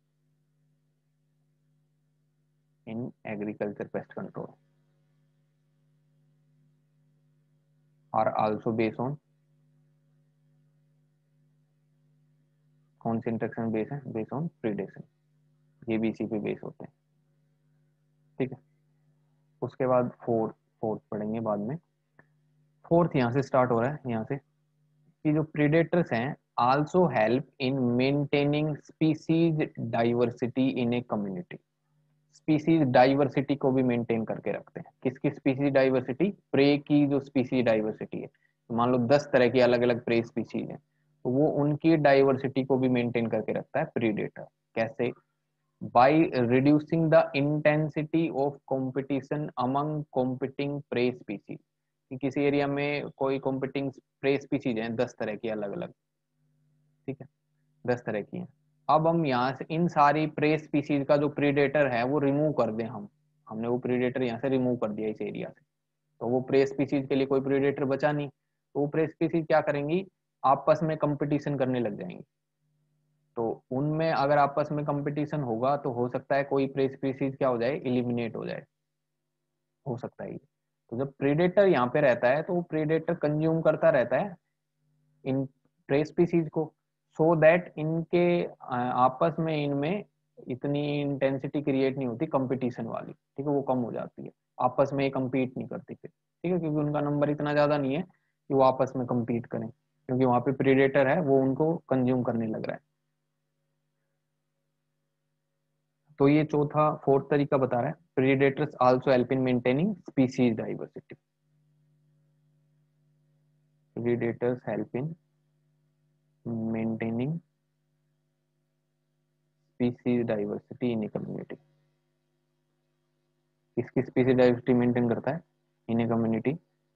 in agriculture pest control are also based on, कौन सी इंट्रेक्शन बेस है? Based on predation. ये भी इसी पे बेस होते हैं। ठीक है। उसके बाद फोर्थ, फोर्थ पढ़ेंगे बाद में। फोर्थ यहाँ से स्टार्ट हो रहा है, यहाँ से कि जो प्रीडेटर्स हैं also help in maintaining species diversity in a community. Species diversity को भी मेंटेन करके रखते हैं। किसकी स्पीसीज डाइवर्सिटी? प्रे की जो स्पीसीज डाइवर्सिटी है, तो मान लो दस तरह की अलग अलग प्रे स्पीसीज है, तो वो उनकी डाइवर्सिटी को भी मेंटेन करके रखता है प्रीडेटर। कैसे? By reducing the intensity of competition among competing prey species. कि किसी एरिया में कोई कॉम्पिटिंग प्रे स्पीसीज है दस तरह की अलग अलग, ठीक है, दस तरह की हैं। अब हम यहाँ से इन सारी प्रे स्पीसीज का जो प्रीडेटर है वो रिमूव कर दें, हम हमने वो प्रीडेटर यहाँ से रिमूव कर दिया इस एरिया से, तो वो प्रे स्पीसीज के लिए कोई प्रीडेटर बचा नहीं। तो वो प्रे स्पीसीज क्या करेंगी? आपस में कंपटीशन करने लग जाएंगी। तो उनमें अगर आपस में कंपटीशन होगा तो हो सकता है कोई प्रे स्पीसीज क्या हो जाए? इलिमिनेट हो जाए, हो सकता है ये। तो जब प्रीडेटर यहाँ पे रहता है तो वो प्रीडेटर कंज्यूम करता रहता है इन प्रे स्पीसीज को, सो दैट इनके आपस में इनमें इतनी इंटेंसिटी क्रिएट नहीं होती कंपटीशन वाली। ठीक है, वो कम हो जाती है, आपस में कम्पीट नहीं करती फिर। ठीक है, क्योंकि उनका नंबर इतना ज्यादा नहीं है कि वो आपस में कम्पीट करें, क्योंकि वहां पे प्रीडेटर है वो उनको कंज्यूम करने लग रहा है। तो ये चौथा फोर्थ तरीका बता रहा है, predators also help in maintaining species diversity. Predators help in maintaining species diversity in a community. किसकी स्पीसीज डाइवर्सिटी मेंटेन करता है इन ए कम्युनिटी?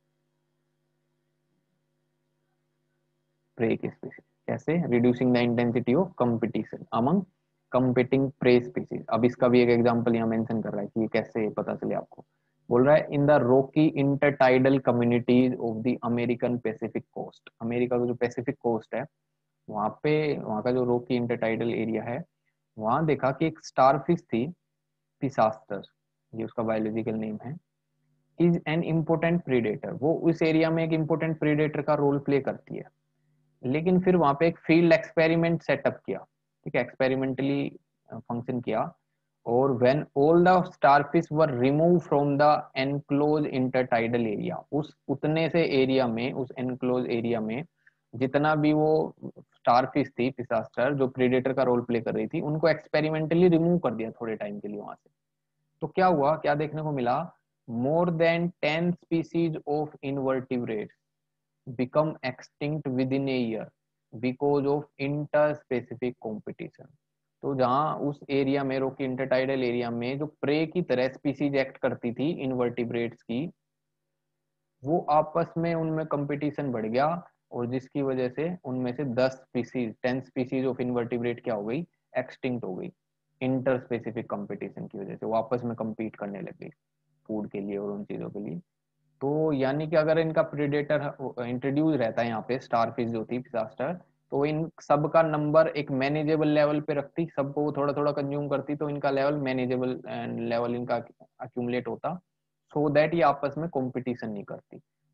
प्रे की स्पीसीज। कैसे? Reducing the intensity of competition among competing prey species. अब इसका भी एक example यहाँ मेंशन कर रहा है कि ये कैसे पता चले आपको। बोल रहा है in the rocky intertidal communities of the American Pacific coast. America का जो पैसिफिक कोस्ट है वहां पे, वहां का जो रॉकी इंटरटाइडल एरिया है, वहां देखा कि एक स्टारफिश थी, पिसास्टर, ये उसका बायोलॉजिकल नेम है, इज एन इम्पोर्टेंट प्रीडेटर। वो उस एरिया में एक इम्पोर्टेंट प्रीडेटर का रोल प्ले करती है। लेकिन फिर वहां पे एक फील्ड एक्सपेरिमेंट सेटअप किया, ठीक है, एक्सपेरिमेंटली फंक्शन किया, और when all the starfish were remove from the enclose intertidal area, उस उतने से एरिया में, उस एनक्लोज एरिया में जितना भी वो स्टारफिश थी, पिसास्टर, जो प्रीडेटर का रोल प्ले कर रही थी, उनको एक्सपेरिमेंटली रिमूव कर दिया थोड़े टाइम के लिए वहां से। तो क्या हुआ, क्या देखने को मिला? More than ten species of invertebrates become extinct within a year because of interspecific competition। तो जहां उस एरिया में, रोकी इंटरटाइडल एरिया में, जो प्रे की तरह स्पीसीज एक्ट करती थी इनवर्टिब्रेट्स की, वो आपस में उनमें कंपटीशन बढ़ गया, और जिसकी वजह से उनमें से दस species, ten species of invertebrate क्या हो गई? एक्सटिंक्ट हो गई। इंटर स्पेसिफिक कंपटीशन की वजह से वो आपस में कम्पीट करने लग गई फूड के लिए और उन चीजों के लिए। तो यानी कि अगर इनका प्रीडेटर इंट्रोड्यूस रहता है यहाँ पे, स्टारफिश जो थी, पिसास्टर, तो इन सब का नंबर एक मैनेजेबल लेवल पे रखती, सबको वो थोड़ा थोड़ा कंज्यूम करती, तो इनका लेवल मैनेजेबल लेवल इनका अक्यूमुलेट होता, सो दैट ये आपस में कंपटीशन नहीं करती।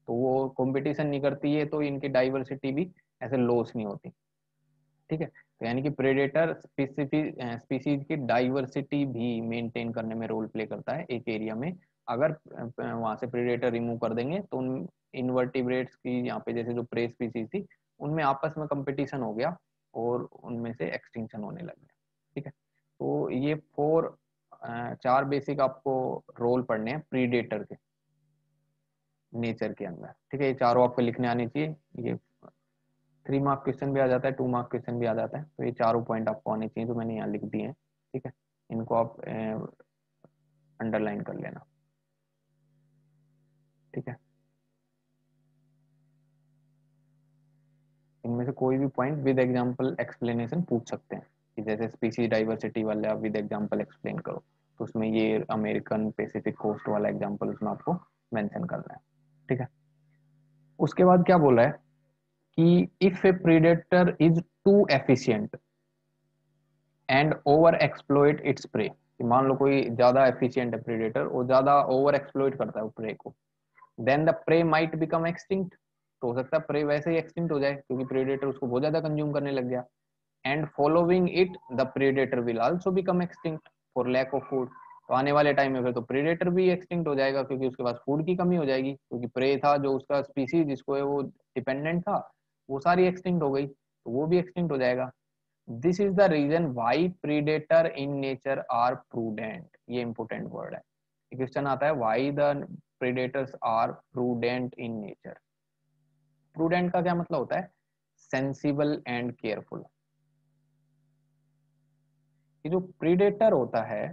तो वो कंपटीशन नहीं करती है, तो इनकी डाइवर्सिटी भी ऐसे लॉस नहीं होती। ठीक है, तो यानी कि प्रेडेटर स्पेसिफिक स्पीसीज की डाइवर्सिटी भी मेंटेन करने में रोल प्ले करता है एक एरिया में। अगर वहां से प्रेडेटर रिमूव कर देंगे तो उन इनवर्टिब्रेट्स की, यहाँ पे जैसे जो प्रे स्पीसीज थी, उनमें आपस में कंपटीशन हो गया और उनमें से एक्सटिंक्शन होने लग गया। ठीक है, तो ये फोर चार बेसिक आपको रोल पढ़ने हैं प्रीडेटर के नेचर के अंदर। ठीक है, ये चारों आपको लिखने आनी चाहिए। ये थ्री मार्क क्वेश्चन भी आ जाता है, टू मार्क क्वेश्चन भी आ जाता है, तो ये चारों पॉइंट आपको आने चाहिए जो मैंने यहाँ लिख दिए हैं। ठीक है, इनको आप अंडरलाइन कर लेना। ठीक है, इनमें से कोई भी पॉइंट विद एग्जांपल एक्सप्लेनेशन पूछ सकते हैं कि जैसे स्पीसीज डाइवर्सिटी वाले आप विद एग्जांपल एक्सप्लेन करो, तो उसमें ये अमेरिकन पैसिफिक कोस्ट वाला एग्जांपल उसमें आपको मेंशन करना है। ठीक है, उसके बाद क्या बोला है कि if a predator is too efficient and over exploit its prey, मान लो कोई ज्यादा एफिशिएंट है प्रीडेटर, वो ज्यादा ओवर एक्सप्लोइट करता है प्रे को, then the prey might become extinct, तो हो सकता है प्रे वैसे ही एक्सटिंक्ट हो जाए क्योंकि प्रीडेटर उसको बहुत ज्यादा कंज्यूम करने लग गया। And following it the predator will also become extinct for lack of food, तो आने वाले टाइम में फिर तो प्रीडेटर भी एक्सटिंक्ट हो जाएगा क्योंकि उसके पास फूड की कमी हो जाएगी, क्योंकि प्रे था जो उसका स्पीसीज जिसको है वो डिपेंडेंट था, वो सारी एक्सटिंक्ट हो गई, तो वो भी एक्सटिंक्ट हो जाएगा। This is the reason why predator in nature are prudent, ये इंपोर्टेंट वर्ड है। क्वेश्चन आता है why the predators are prudent in nature. Prudent का क्या मतलब होता है? Sensible and careful. ये जो प्रीडेटर होता है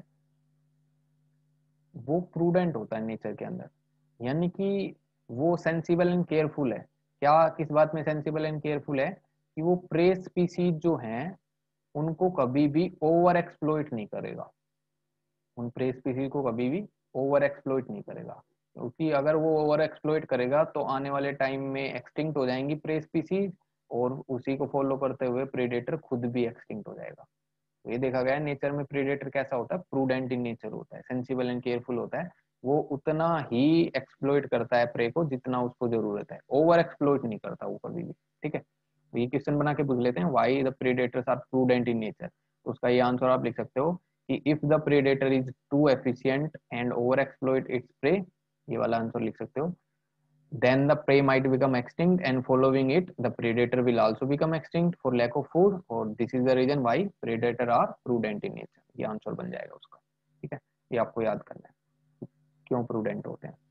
वो प्रूडेंट होता है नेचर के अंदर, यानी कि वो सेंसिबल एंड केयरफुल है। क्या किस बात में सेंसिबल एंड केयरफुल है? कि वो प्रे स्पीसीज जो हैं उनको कभी भी ओवर एक्सप्लोइट नहीं करेगा, उन प्रे स्पीसीज को कभी भी ओवर एक्सप्लोइट नहीं करेगा, क्योंकि अगर वो ओवर एक्सप्लोइट करेगा तो आने वाले टाइम में एक्सटिंक्ट हो जाएंगी प्रे स्पीसीज, और उसी को फॉलो करते हुए प्रेडेटर खुद भी एक्सटिंक्ट हो जाएगा। तो ये देखा गया है नेचर में प्रीडेटर कैसा होता है, प्रूडेंट इन नेचर होता है, सेंसिबल एंड केयरफुल होता है। वो उतना ही एक्सप्लोइट करता है प्रे को जितना उसको जरूरत है, ओवर एक्सप्लोइट नहीं करता वो कभी भी। ठीक है, तो ये क्वेश्चन बना के पूछ लेते हैं why the predators are prudent in nature, तो उसका ये आंसर आप लिख सकते हो कि if the predator is too efficient and over exploit its prey, ये वाला आंसर लिख सकते हो। Then the prey might become extinct and following it the predator will also become extinct for lack of food, और this is the reason why predator are prudent in nature, ये answer बन जाएगा उसका। ठीक है, ये आपको याद करना है क्यों प्रूडेंट होते हैं।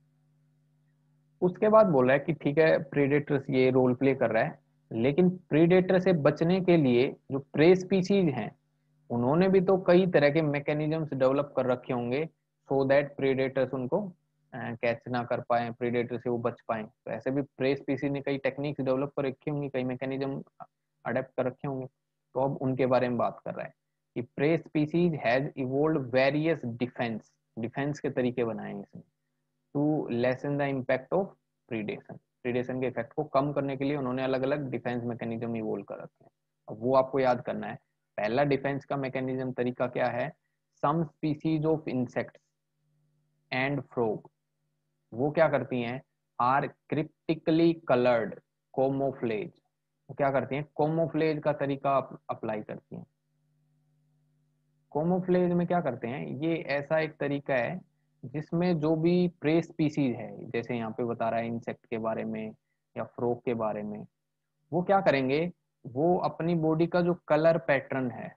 उसके बाद बोला है कि ठीक है प्रीडेटर्स ये रोल प्ले कर रहा है, लेकिन प्रीडेटर से बचने के लिए जो प्रे स्पीसीज हैं उन्होंने भी तो कई तरह के मैकेनिज्म्स डेवलप कर रखे होंगे सो दैट प्रीडेटर्स उनको कैच ना कर पाए, प्रीडेटर से वो बच पाए। तो ऐसे भी प्रे स्पीसीज ने कई टेक्निक्स डेवलप कर रखी होंगी, कई मैकेनिज्म अडेप्ट कर रखे होंगे, तो अब उनके बारे में बात कर रहा है कि prey species has evolved various defence, defence के तरीके बनाए हैं इसमें, to lessen the impact of predation, predation के इफेक्ट को कम करने के लिए उन्होंने अलग अलग डिफेंस मैकेनिज्म इवोल्व कर रखे हैं। अब वो आपको याद करना है। पहला डिफेंस का मैकेनिज्म तरीका क्या है? Some species of insects and frog, वो क्या करती हैं? आर क्रिप्टिकली कलर्ड कोमोफ्लेज, वो क्या करती हैं? कोमोफ्लेज का तरीका अप्लाई करती हैं। कोमोफ्लेज में क्या करते हैं? ये ऐसा एक तरीका है जिसमें जो भी प्रे स्पीसीज है, जैसे यहाँ पे बता रहा है इंसेक्ट के बारे में या फ्रॉग के बारे में, वो क्या करेंगे? वो अपनी बॉडी का जो कलर पैटर्न है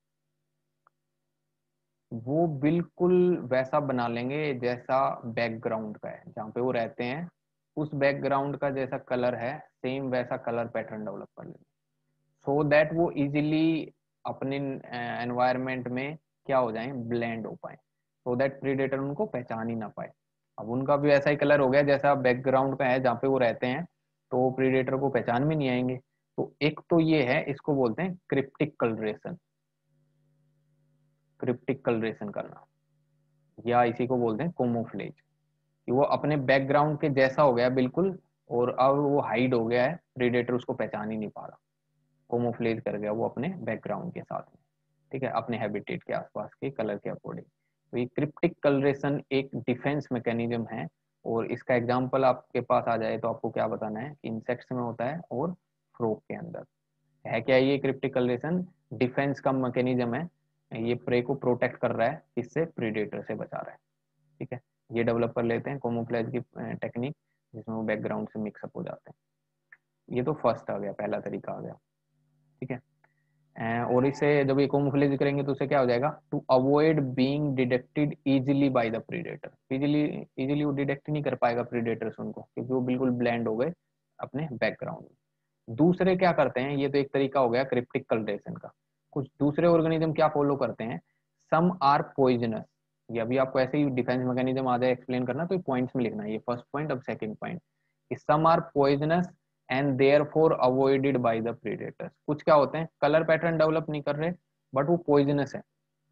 वो बिल्कुल वैसा बना लेंगे जैसा बैकग्राउंड का है जहाँ पे वो रहते हैं, उस बैकग्राउंड का जैसा कलर है सेम वैसा कलर पैटर्न डेवलप कर लेंगे, सो so दैट वो इजीली अपने एनवायरनमेंट में क्या हो जाए, ब्लेंड हो पाए, सो दैट प्रीडेटर उनको पहचान ही ना पाए। अब उनका भी ऐसा ही कलर हो गया जैसा बैकग्राउंड का है जहाँ पे वो रहते हैं, तो प्रीडेटर को पहचान में नहीं आएंगे। तो एक तो ये है, इसको बोलते हैं क्रिप्टिक कलरेशन, क्रिप्टिक कलरेशन करना, या इसी को बोलते हैं कोमोफ्लेज, कि वो अपने बैकग्राउंड के जैसा हो गया बिल्कुल, और अब वो हाइड हो गया है, प्रीडेटर उसको पहचान ही नहीं पा रहा, कोमोफ्लेज कर गया वो अपने बैकग्राउंड के साथ में। ठीक है, अपने हैबिटेट के आसपास के कलर के अकॉर्डिंग। तो ये क्रिप्टिक कलरेशन एक डिफेंस मैकेनिज्म है, और इसका एग्जाम्पल आपके पास आ जाए तो आपको क्या बताना है कि इंसेक्ट्स में होता है और फ्रॉग के अंदर है। क्या ये क्रिप्टिकल लेसन डिफेंस का मैकेनिज्म है, ये प्रे को प्रोटेक्ट कर रहा है, इससे प्रीडेटर से बचा रहा है। ठीक है, ये डेवलप कर लेते हैं कैमोफ्लेज की टेक्निक, जिसमें वो बैकग्राउंड से मिक्सअप हो जाते हैं। ये तो फर्स्ट आ गया, पहला तरीका आ गया। ठीक है, और इसे जब ये कैमोफ्लेज करेंगे तो उसे क्या हो जाएगा, to avoid being detected easily by the predator. Easily easily वो डिटेक्ट नहीं कर पाएगा प्रीडेटर्स उनको, क्योंकि वो बिल्कुल ब्लेंड हो गए अपने बैकग्राउंड में। दूसरे क्या करते हैं, ये तो एक तरीका हो गया क्रिप्टिक कलरेशन का। कुछ दूसरे ऑर्गेनिज्म क्या फॉलो करते हैं, सम आर पॉइजनस। ये अभी आपको ऐसे ही डिफेंस मैकेनिज्म आ जाए एक्सप्लेन करना तो पॉइंट्स में लिखना है, ये फर्स्ट पॉइंट। अब second point, some are poisonous and therefore avoided by the predators. कुछ क्या होते हैं, कलर पैटर्न डेवलप नहीं कर रहे बट वो पॉइजनस है।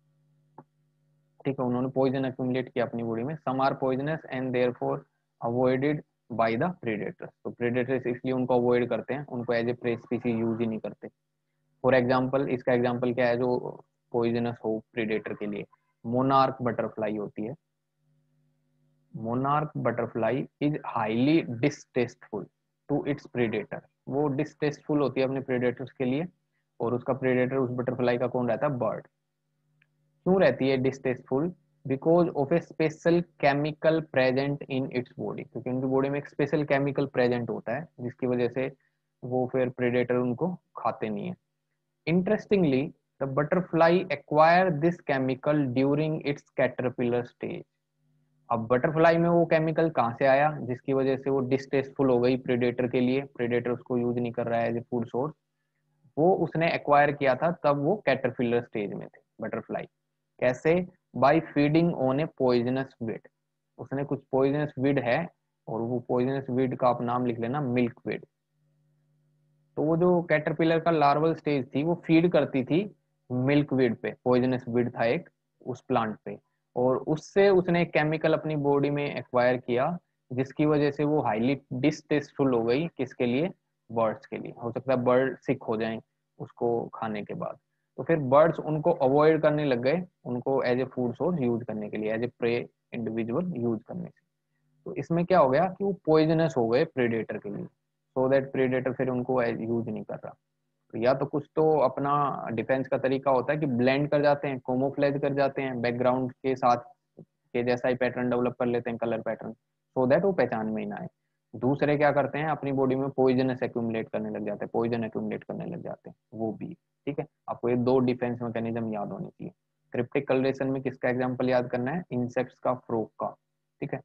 ठीक है, उन्होंने पॉइजन एक्यूमुलेट किया अपनी बॉडी में। Some are poisonous and therefore avoided by the predators. तो प्रीडेटर्स इसलिए उनको अवॉइड करते हैं, उनको as a prey species use ही नहीं करते। फॉर एग्जाम्पल, इसका एग्जाम्पल क्या है जो पॉइजनस हो प्रीडेटर के लिए, मोनार्क बटरफ्लाई होती है। Monarch butterfly is highly distasteful to its predator. वो डिसटेस्टफुल होती है अपने प्रीडेटर्स के लिए, और उसका प्रीडेटर उस बटरफ्लाई का कौन रहता है, बर्ड। क्यों रहती है distasteful, because of a special chemical present in its body. क्योंकि उनकी बॉडी में एक स्पेशल केमिकल प्रेजेंट होता है, जिसकी वजह से वो फिर प्रेडेटर उनको खाते नहीं है। Interestingly, the butterfly acquire this chemical during its caterpillar stage. अब बटरफ्लाई में वो केमिकल कहाँ से आया, जिसकी वजह से वो डिसटेस्टफुल हो गई प्रेडेटर के लिए, प्रेडेटर उसको यूज नहीं कर रहा है एज ए फूड सोर्स। वो उसने एक्वायर किया था तब वो कैटरपिलर स्टेज में थे बटरफ्लाई। कैसे, by feeding on a poisonous weed. उसने कुछ पॉइजनस वीड है, और वो पॉइजनस वीड का आप नाम लिख लेना, मिल्क वीड। तो वो जो कैटरपिलर का लार्वल स्टेज थी वो फीड करती थी मिल्क वीड पे, पॉइजनस वीड था एक उस प्लांट पे, और उससे उसने एक केमिकल अपनी बॉडी में एक्वायर किया, जिसकी वजह से वो हाईली डिसटेस्टफुल हो गई। किसके लिए, बर्ड्स के लिए। हो सकता है बर्ड सिक हो जाएं उसको खाने के बाद, तो फिर बर्ड्स उनको अवॉइड करने लग गए, उनको as a food source use करने के लिए, as a prey individual use करने से। तो इसमें क्या हो गया कि वो पॉइजनस हो गए प्रेडेटर के लिए, सो दैट प्रेडेटर फिर उनको यूज नहीं कर रहा। तो या तो कुछ तो अपना डिफेंस का तरीका होता है कि ब्लेंड कर जाते हैं, कोमोफ्लेज कर जाते हैं, बैकग्राउंड के साथ के जैसा ही पैटर्न डेवलप कर लेते हैं, कलर पैटर्न, सो दैट वो पहचान में ही ना आए। दूसरे क्या करते हैं, अपनी बॉडी में पॉइजनस एक्यूमुलेट करने लग जाते हैं, पॉइजन एक्यूमुलेट करने लग जाते हैं वो भी। ठीक है, आपको ये दो डिफेंस मैकेनिज्म याद होनी चाहिए। क्रिप्टिक कलरेशन में किसका एग्जाम्पल याद करना है, इंसेक्ट्स का, फ्रॉग का। ठीक है,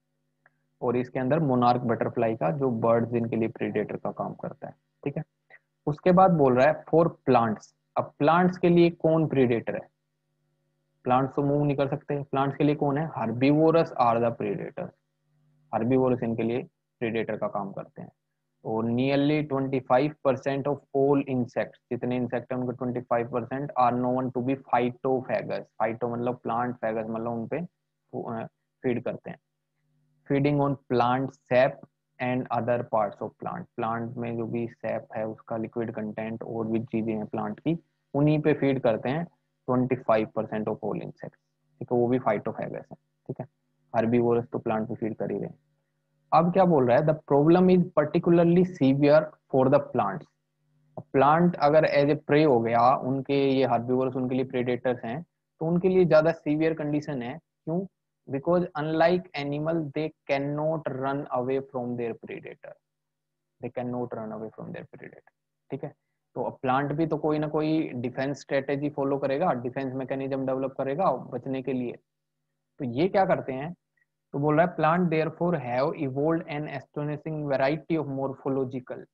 और इसके अंदर मोनार्क बटरफ्लाई का, जो बर्ड्स जिनके लिए प्रीडेटर का काम करता है। ठीक है, उसके बाद बोल रहा है फॉर प्लांट्स। अब प्लांट्स के लिए कौन प्रीडेटर है, प्लांट्स तो मूव नहीं कर सकते, प्लांट्स के लिए कौन है, herbivores are the predator. Herbivores इनके लिए प्रीडेटर का काम करते हैं। और nearly twenty five percent of all insects, जितने इंसेक्ट हैं उनके twenty five percent are known to be phytophagous. Phyto मतलब प्लांट, फैगस मतलब उनपे फीड करते हैं। Feeding on plant sap and other parts of plant. Plant में जो भी सैप है उसका लिक्विड कंटेंट और भी चीजें हैं प्लांट की, उन्हीं पे फीड करते हैं twenty five percent of all insects. ठीक है, वो भी फाइटोफैगस है। ठीक है, हर्बीवोरस तो प्लांट पे फीड कर ही रहे हैं। अब क्या बोल रहा है, the problem is particularly severe for the plants. Plant अगर एज ए प्रे हो गया, उनके ये हर्बीवोरस उनके लिए प्रेडेटर्स हैं, तो उनके लिए ज्यादा सीवियर कंडीशन है। क्यों, because unlike animal they can not run away from their predator. They can not run away from their predator. ठीक है, तो अब प्लांट भी तो कोई ना कोई डिफेंस स्ट्रेटेजी फॉलो करेगा, डिफेंस मैकेनिज्म डेवलप करेगा बचने के लिए। तो ये क्या करते हैं, तो बोल रहा है plant therefore have evolved an astonishing variety of morphological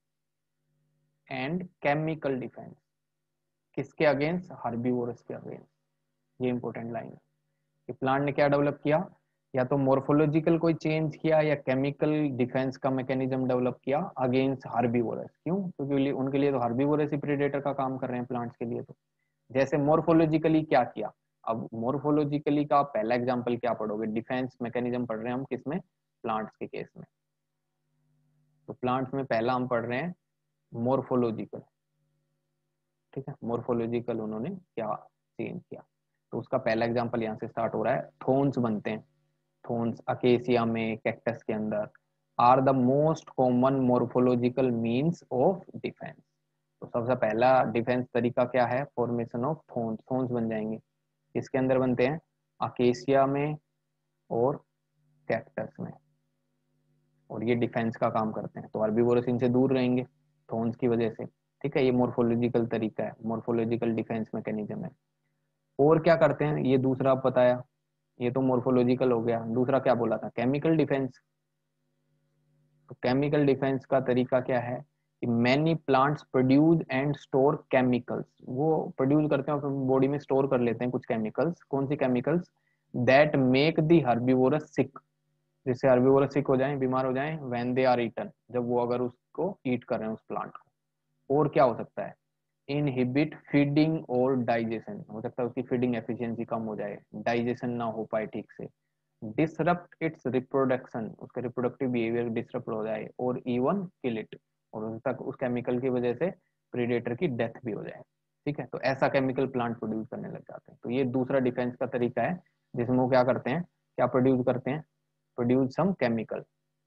and chemical defence. किसके अगेंस्ट, हर्बीवोरस के अगेंस्ट। ये इंपॉर्टेंट लाइन है कि प्लांट ने क्या डेवलप किया, या तो मॉर्फोलॉजिकल कोई चेंज किया या केमिकल डिफेंस का मैकेनिज्म डेवलप किया अगेंस्ट हर्बीवोरस। क्यों, क्योंकि उनके लिए तो हर्बीवोरस ही प्रेडेटर का काम कर रहे हैं प्लांट्स के लिए। तो जैसे मॉर्फोलॉजिकली क्या किया, अब मॉर्फोलॉजिकली का पहला एग्जांपल क्या पढ़ोगे, डिफेंस मैकेनिज्म पढ़ रहे हैं हम किसमें, प्लांट्स के केस में। तो प्लांट्स में पहला हम पढ़ रहे हैं मॉर्फोलॉजिकल। ठीक है, मॉर्फोलॉजिकल उन्होंने क्या चेंज किया, तो उसका पहला एग्जांपल यहाँ से स्टार्ट हो रहा है, थोन्स बनते हैं। थोन्स अकेसिया में, कैक्टस के अंदर, are the most common morphological means of defence. तो सबसे पहला डिफेंस तरीका क्या है? Formation of thorns. थोन्स बन जाएंगे, किसके अंदर बनते हैं? अकेसिया में और कैक्टस में, और ये डिफेंस का काम करते हैं। तो हर्बीवोरस इनसे दूर रहेंगे थोन्स की वजह से, ठीक है। ये मोर्फोलॉजिकल तरीका है, मोर्फोलॉजिकल डिफेंस मैकेनिज्म है। और क्या करते हैं, ये दूसरा बताया, ये तो मोर्फोलॉजिकल हो गया। दूसरा क्या बोला था? Chemical defence. तो केमिकल डिफेंस का तरीका क्या है कि many plants produce and store chemicals. वो प्रोड्यूस करते हैं और बॉडी में स्टोर कर लेते हैं कुछ केमिकल्स। कौन सी chemicals? That make the herbivores sick, जिससे हर्बीवोरस सिक हो जाए, बीमार हो जाए। व्हेन दे आर ईटन, जब वो अगर उसको ईट कर रहे हैं उस प्लांट को। और क्या हो सकता है? इनहिबिट फीडिंग और डाइजेशन, हो सकता है उसकी फीडिंग एफिशिएंसी कम हो जाए, डाइजेशन ना हो पाए ठीक से। डिसरप्ट इट्स रिप्रोडक्शन, उसका रिप्रोडक्टिव बिहेवियर डिसरप्ट हो जाए, और इवन किल इट, और उस तक उस केमिकल की वजह से प्रीडेटर की डेथ भी हो जाए, ठीक है। तो ऐसा केमिकल प्लांट प्रोड्यूस करने लग जाते हैं। तो ये दूसरा डिफेंस का तरीका है, जिसमें वो क्या करते हैं, क्या प्रोड्यूस करते हैं? प्रोड्यूस सम केमिकल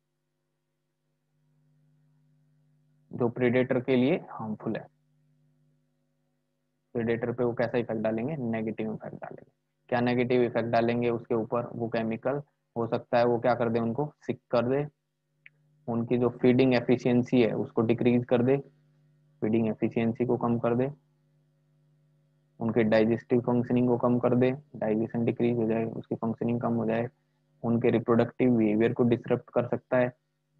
जो प्रीडेटर के लिए हार्मफुल है। प्रेडेटर पे वो कैसा इफेक्ट डालेंगे? नेगेटिव इफेक्ट डालेंगे। क्या नेगेटिव इफेक्ट डालेंगे उसके ऊपर? वो केमिकल हो सकता है वो क्या कर दे, उनको सिक कर दे, उनकी जो फीडिंग एफिशिएंसी है उसको डिक्रीज कर दे, फीडिंग एफिशिएंसी को कम कर दे, उनके डाइजेस्टिव फंक्शनिंग को कम कर दे, डाइजेशन डिक्रीज हो जाए, उसकी फंक्शनिंग कम हो जाए, उनके रिप्रोडक्टिव बिहेवियर को डिसरप्ट कर सकता है,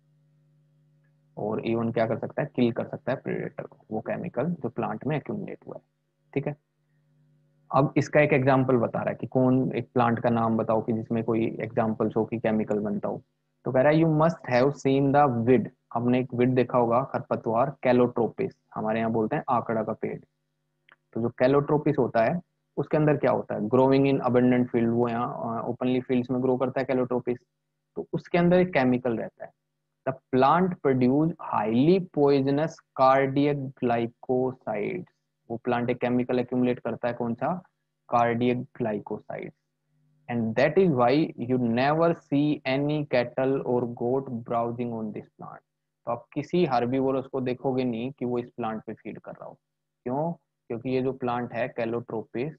और इवन क्या कर सकता है? किल कर सकता है प्रेडेटर को, वो केमिकल जो प्लांट में एक्यूमुलेट हुआ है, ठीक है। अब इसका एक एग्जाम्पल बता रहा है कि कौन, एक प्लांट का नाम बताओ कि जिसमें कोई एग्जाम्पल्स हो कि केमिकल बनता हो। तो कह रहा है you must have seen the weed, हमने एक विड देखा होगा, खरपतवार, कैलोट्रोपिस, हमारे यहाँ बोलते हैं आकड़ा का पेड़। तो जो कैलोट्रोपिस होता है उसके अंदर क्या होता है? ग्रोइंग इन अबंडेंट फील्ड, वो यहाँ ओपनली फील्ड्स में ग्रो करता है कैलोट्रोपिस। तो उसके अंदर एक केमिकल रहता है, the plant produce highly poisonous cardiac glycosides. वो प्लांट एक केमिकल एक्यूमुलेट करता है, कौन सा? Cardiac glycosides. And that is why you never see any cattle और goat browsing on this plant. तो आप किसी हर्बीवोरस को देखोगे नहीं कि वो इस प्लांट पे फीड कर रहा हो। क्यों? क्योंकि ये जो प्लांट है कैलोट्रोपिस,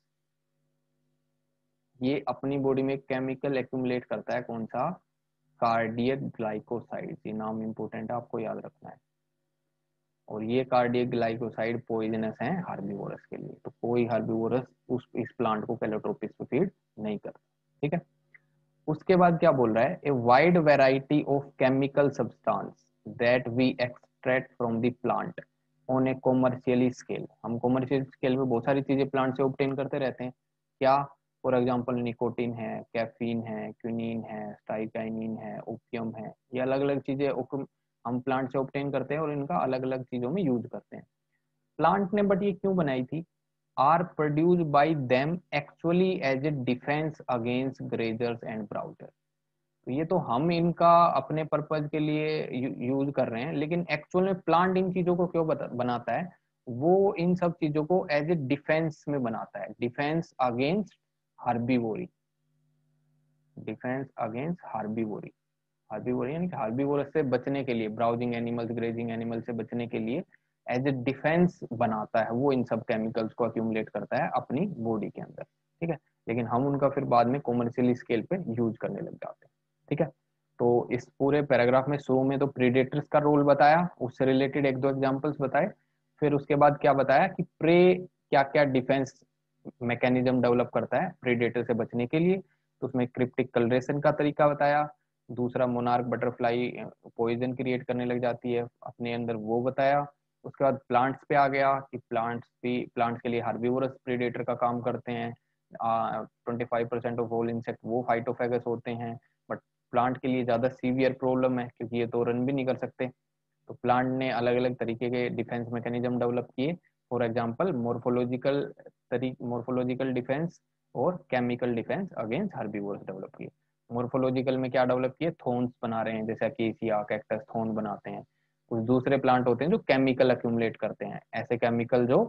ये अपनी बॉडी में केमिकल एक्यूमुलेट करता है, कौन सा? Cardiac glycoside. ये नाम इंपोर्टेंट है, आपको याद रखना है। और ये कार्डियक ग्लाइकोसाइड पॉइजनस है हार्बीवोरस के लिए। तो कोई हार्बीवोरस उस इस प्लांट को कैलोट्रोपिस पे फीड नहीं करता, ठीक है। उसके बाद क्या बोल रहा है? A wide variety of chemical substance that we extract from the plant on a commercially scale. हम कॉमर्शियल स्केल पे बहुत सारी चीजें प्लांट से ऑब्टेन करते रहते हैं। क्या? फॉर एग्जांपल निकोटीन है, कैफीन है, क्विनीन है, स्टाइकाइनिन है, ओपियम है, ये अलग अलग चीजें हम प्लांट से ऑब्टेन करते हैं और इनका अलग अलग चीजों में यूज करते हैं प्लांट ने। बट ये क्यों बनाई थी? Are produce by them actually as a defence against grazers and browser. तो ये तो हम इनका अपने पर्पज के लिए यूज कर रहे हैं, लेकिन एक्चुअल में प्लांट इन चीजों को क्यों बनाता है? वो इन सब चीजों को एज ए डिफेंस में बनाता है, defence against herbivory, defence against herbivory. Herbivory यानी कि हार्बीवोरस से बचने के लिए, ब्राउजिंग एनिमल्स, ग्रेजिंग एनिमल से बचने के लिए एज ए डिफेंस बनाता है वो, इन सब केमिकल्स को अक्यूमुलेट करता है अपनी बॉडी के अंदर, ठीक है। लेकिन हम उनका फिर बाद में कॉमर्शियली स्केल पे यूज करने लग जाते हैं, ठीक है। तो इस पूरे पैराग्राफ में शुरू में तो प्रीडेटर्स का रोल बताया, उससे रिलेटेड एक दो एग्जांपल्स बताए। फिर उसके बाद क्या बताया कि प्रे क्या क्या डिफेंस मैकेनिज्म डेवलप करता है प्रीडेटर से बचने के लिए। तो उसमें क्रिप्टिक कलरेशन का तरीका बताया। दूसरा मोनार्क बटरफ्लाई पॉइजन क्रिएट करने लग जाती है अपने अंदर, वो बताया। उसके बाद प्लांट्स पे आ गया कि प्लांट्स भी, प्लांट्स के लिए हार्बीवोरस प्रीडेटर का काम करते हैं। Twenty five percent of all insect वो फाइटोफेगस होते हैं, बट प्लांट के लिए ज्यादा सीवियर प्रॉब्लम है क्योंकि ये तो रन भी नहीं कर सकते। तो प्लांट ने अलग अलग तरीके के डिफेंस मैकेनिज्म डेवलप किए। फॉर एग्जाम्पल मोर्फोलॉजिकल तरी मोर्फोलॉजिकल डिफेंस और chemical defence against herbivores develop किए। मोर्फोलॉजिकल में क्या डेवलप किए? थोन्स बना रहे हैं, जैसे अकेसिया, कैक्टस थोन बनाते हैं। कुछ दूसरे प्लांट होते हैं जो केमिकल अक्यूमुलेट करते हैं, ऐसे केमिकल जो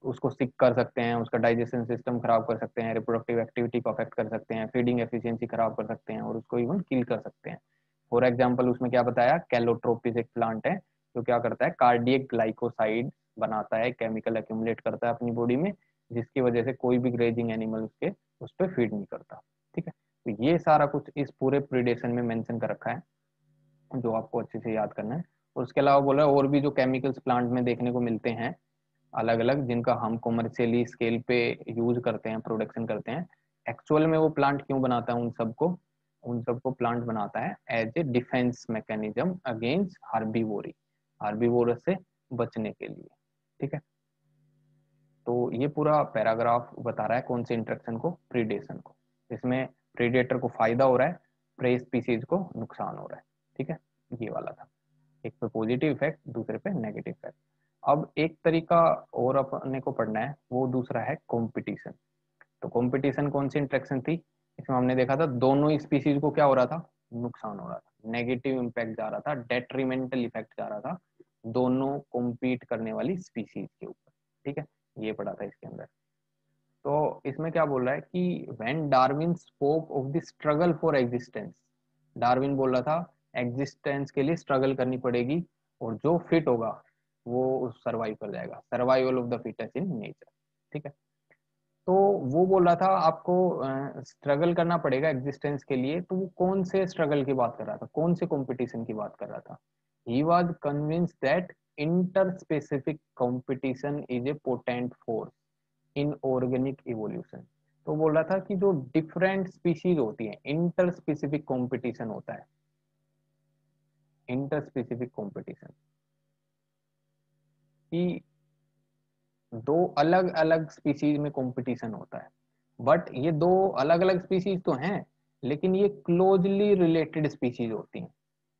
उसको सिक कर सकते हैं, उसका डाइजेशन सिस्टम खराब कर सकते हैं, रिप्रोडक्टिव एक्टिविटी को अफेक्ट कर सकते हैं, फीडिंग एफिशिएंसी खराब कर सकते हैं और उसको इवन किल कर सकते हैं। फॉर एग्जाम्पल उसमें क्या बताया, कैलोट्रोपिस एक प्लांट है जो क्या करता है, कार्डियक ग्लाइकोसाइड बनाता है, केमिकल एक्यूमुलेट करता है अपनी बॉडी में, जिसकी वजह से कोई भी ग्रेजिंग एनिमल उसके उस पर फीड नहीं करता। ठीक है, तो ये सारा कुछ इस पूरे प्रीडेशन में मेंशन कर रखा है जो आपको अच्छे से याद करना है। और उसके अलावा बोला और भी जो केमिकल्स प्लांट में देखने को मिलते हैं अलग अलग, जिनका हम कॉमर्शियली स्केल पे यूज करते हैं, प्रोडक्शन करते हैं, एक्चुअल में वो प्लांट क्यों बनाता है उन सबको, उन सबको प्लांट बनाता है as a defence mechanism against herbivory, herbivores से बचने के लिए। ठीक है, तो ये पूरा पैराग्राफ बता रहा है कौन से इंटरेक्शन को, प्रीडेशन को, इसमें प्रीडेटर को फायदा हो रहा है, प्रे स्पीसीज को नुकसान हो रहा है। ठीक है, ये वाला था, एक पे पॉजिटिव इफेक्ट, दूसरे पे नेगेटिव इफेक्ट। अब एक तरीका और अपने को पढ़ना है, वो दूसरा है कंपटीशन। तो कंपटीशन कौन सी इंटरेक्शन थी, इसमें हमने देखा था दोनों ही स्पीसीज को क्या हो रहा था, नुकसान हो रहा था, नेगेटिव इम्पैक्ट जा रहा था, डेट्रीमेंटल इफेक्ट जा रहा था दोनों कॉम्पीट करने वाली स्पीसीज के ऊपर। ठीक है, ये पढ़ा था इसके अंदर। तो इसमें क्या बोल रहा है कि when Darwin spoke of the struggle for existence, Darwin बोल रहा था एग्जिस्टेंस के लिए स्ट्रगल करनी पड़ेगी और जो फिट होगा वो सरवाइव कर जाएगा, survival of the fittest in nature. ठीक है, तो वो बोल रहा था आपको स्ट्रगल करना पड़ेगा एग्जिस्टेंस के लिए, तो वो कौन से स्ट्रगल की बात कर रहा था, कौन से कंपटीशन की बात कर रहा था। He was convinced that interspecific competition is a potent force in organic evolution. तो बोल रहा था कि जो डिफरेंट स्पीशीज होती है, इंटर स्पेसिफिक कंपटीशन होता है, इंटर स्पेसिफिक कंपटीशन कि दो अलग अलग स्पीशीज में कंपटीशन होता है, बट ये दो अलग अलग स्पीशीज तो हैं लेकिन ये क्लोजली रिलेटेड स्पीशीज होती हैं,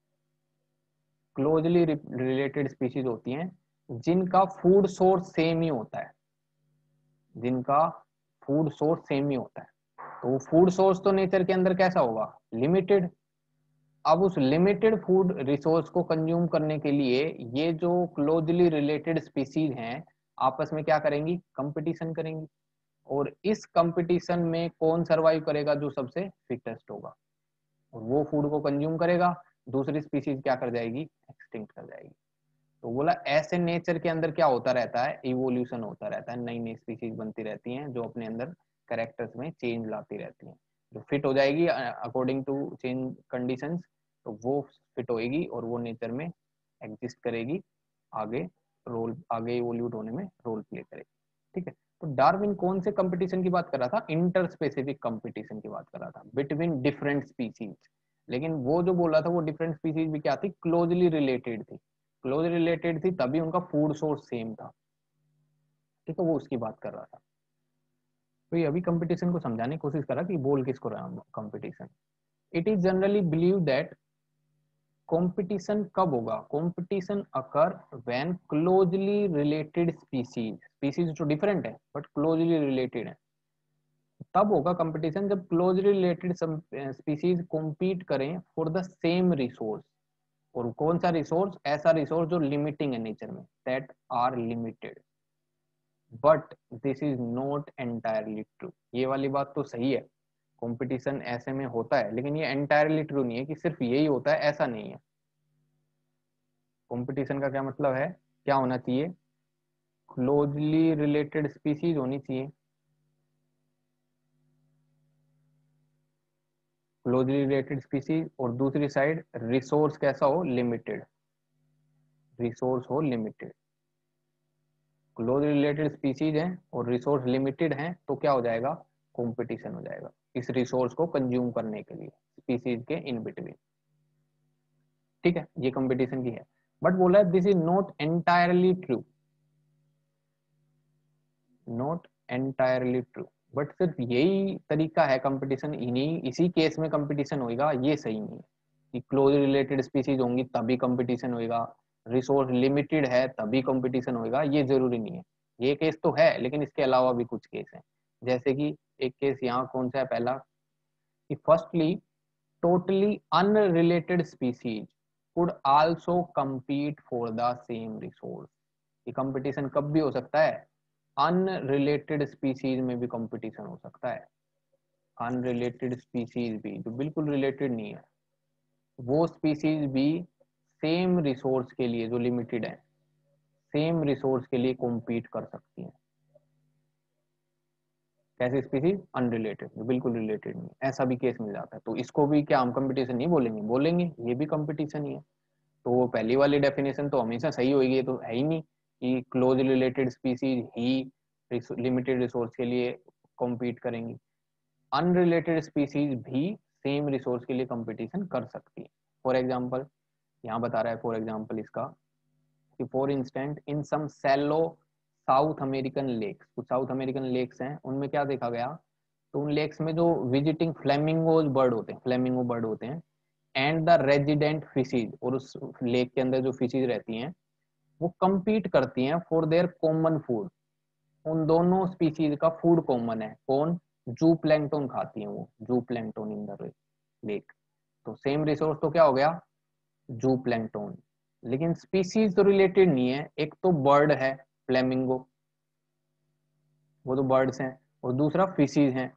क्लोजली रिलेटेड स्पीशीज होती हैं जिनका फूड सोर्स सेम ही होता है, जिनका फूड सोर्स सेम ही होता है। तो वो फूड सोर्स तो नेचर के अंदर कैसा होगा, लिमिटेड। अब उस लिमिटेड फूड रिसोर्स को कंज्यूम करने के लिए ये जो क्लोजली रिलेटेड स्पीसीज हैं आपस में क्या करेंगी, कंपटीशन करेंगी, और इस कंपटीशन में कौन सरवाइव करेगा, जो सबसे फिटेस्ट होगा, और वो फूड को कंज्यूम करेगा, दूसरी स्पीसीज क्या कर जाएगी, एक्सटिंक्ट कर जाएगी। तो बोला ऐसे नेचर के अंदर क्या होता रहता है, इवोल्यूशन होता रहता है, नई नई स्पीसीज बनती रहती हैं जो अपने अंदर कैरेक्टर्स में चेंज लाती रहती हैं, जो फिट हो जाएगी अकॉर्डिंग टू चेंज कंडीशंस, तो वो फिट होएगी और वो नेचर में एग्जिस्ट करेगी, आगे रोल, आगे इवोल्यूट होने में रोल प्ले करेगी। ठीक है, तो डार्विन कौन से कंपटीशन की बात कर रहा था, इंटर स्पेसिफिक कंपटीशन की बात कर रहा था बिटवीन डिफरेंट स्पीसीज। लेकिन वो जो बोल रहा था वो डिफरेंट स्पीसीज भी क्या थी, क्लोजली रिलेटेड थी, क्लोज रिलेटेड थी तभी उनका फूड सोर्स सेम था। ठीक है, वो उसकी बात कर रहा था। तो ये अभी कंपटीशन को समझाने की कोशिश करा कि बोल किसको रहा हूं competition. It is generally believe that competition कब होगा, competition occur when closely related species, species तो डिफरेंट है बट क्लोजली रिलेटेड है, तब होगा कंपटीशन जब क्लोजली रिलेटेड स्पीसीज कॉम्पीट करें फॉर द सेम रिसोर्स। और कौन सा रिसोर्स, ऐसा रिसोर्स जो लिमिटिंग है नेचर में, that are limited, but this is not entirely true. ये वाली बात तो सही है, कंपटीशन ऐसे में होता है, लेकिन ये एंटायरली ट्रू नहीं है कि सिर्फ यही होता है, ऐसा नहीं है। कंपटीशन का क्या मतलब है, क्या होना चाहिए, क्लोजली रिलेटेड स्पीसीज होनी चाहिए, क्लोजली रिलेटेड स्पीसीज, और दूसरी साइड रिसोर्स कैसा हो, लिमिटेड, रिसोर्स हो लिमिटेड। क्लोज रिलेटेड स्पीसीज हैं और रिसोर्स लिमिटेड हैं तो क्या हो जाएगा, कंपटीशन हो जाएगा इस रिसोर्स को कंज्यूम करने के लिए स्पीसीज के इन बिटवीन। ठीक है, ये कंपटीशन की है, बट बोला है this is not entirely true, not entirely true, but सिर्फ यही तरीका है कंपटीशन, इन्हीं इसी केस में कंपटीशन होगा, ये सही नहीं है कि क्लोज रिलेटेड स्पीसीज होंगी तभी कंपटीशन होगा, रिसोर्स लिमिटेड है तभी कंपटीशन होगा, ये जरूरी नहीं है। ये केस तो है लेकिन इसके अलावा भी कुछ केस हैं, जैसे कि एक केस यहाँ कौन सा है, पहला कि firstly totally unrelated species could also compete for the same resource. ये कंपटीशन कब भी हो सकता है, अनरिलेटेड स्पीसीज में भी कंपटीशन हो सकता है। अनरिलेटेड स्पीसीज भी जो बिल्कुल रिलेटेड नहीं है, वो स्पीसीज भी सेम रिसोर्स के लिए जो लिमिटेड है, सेम रिसोर्स के लिए कॉम्पीट कर सकती हैं। कैसे स्पीसीज? अनरिलेटेड, जो बिल्कुल रिलेटेड नहीं, ऐसा भी केस मिल जाता है। तो इसको भी क्या हम कंपटीशन नहीं बोलेंगे? बोलेंगे, ये भी कंपटीशन ही है। तो पहली वाली डेफिनेशन तो हमेशा सही होगी, ये तो है ही नहीं कि क्लोज रिलेटेड स्पीसीज ही लिमिटेड रिसोर्स के लिए कॉम्पीट करेंगी। अनरिलेटेड स्पीसीज भी सेम रिसोर्स के लिए कंपटीशन कर सकती है। फॉर एग्जाम्पल यहाँ बता रहा है, फॉर एग्जाम्पल इसका कि for instant in some shallow South American lakes, कुछ साउथ अमेरिकन लेक्स हैं, उनमें क्या देखा गया, तो उन लेक्स में जो विजिटिंग फ्लेमिंगोज बर्ड होते हैं, फ्लेमिंगो बर्ड होते हैं, एंड द रेजिडेंट फिशीज, और उस लेक के अंदर जो फिशीज रहती हैं वो compete करती हैं फॉर देयर कॉमन फूड। उन दोनों स्पीशीज का फूड कॉमन है, कौन? जू प्लैंकटन खाती हैं वो, zooplankton in the lake. तो सेम रिसोर्स तो क्या हो गया? जू प्लैंकटन। लेकिन स्पीशीज तो रिलेटेड नहीं है, एक तो बर्ड है फ्लेमिंगो, वो तो बर्ड्स हैं, और दूसरा फिशीज हैं।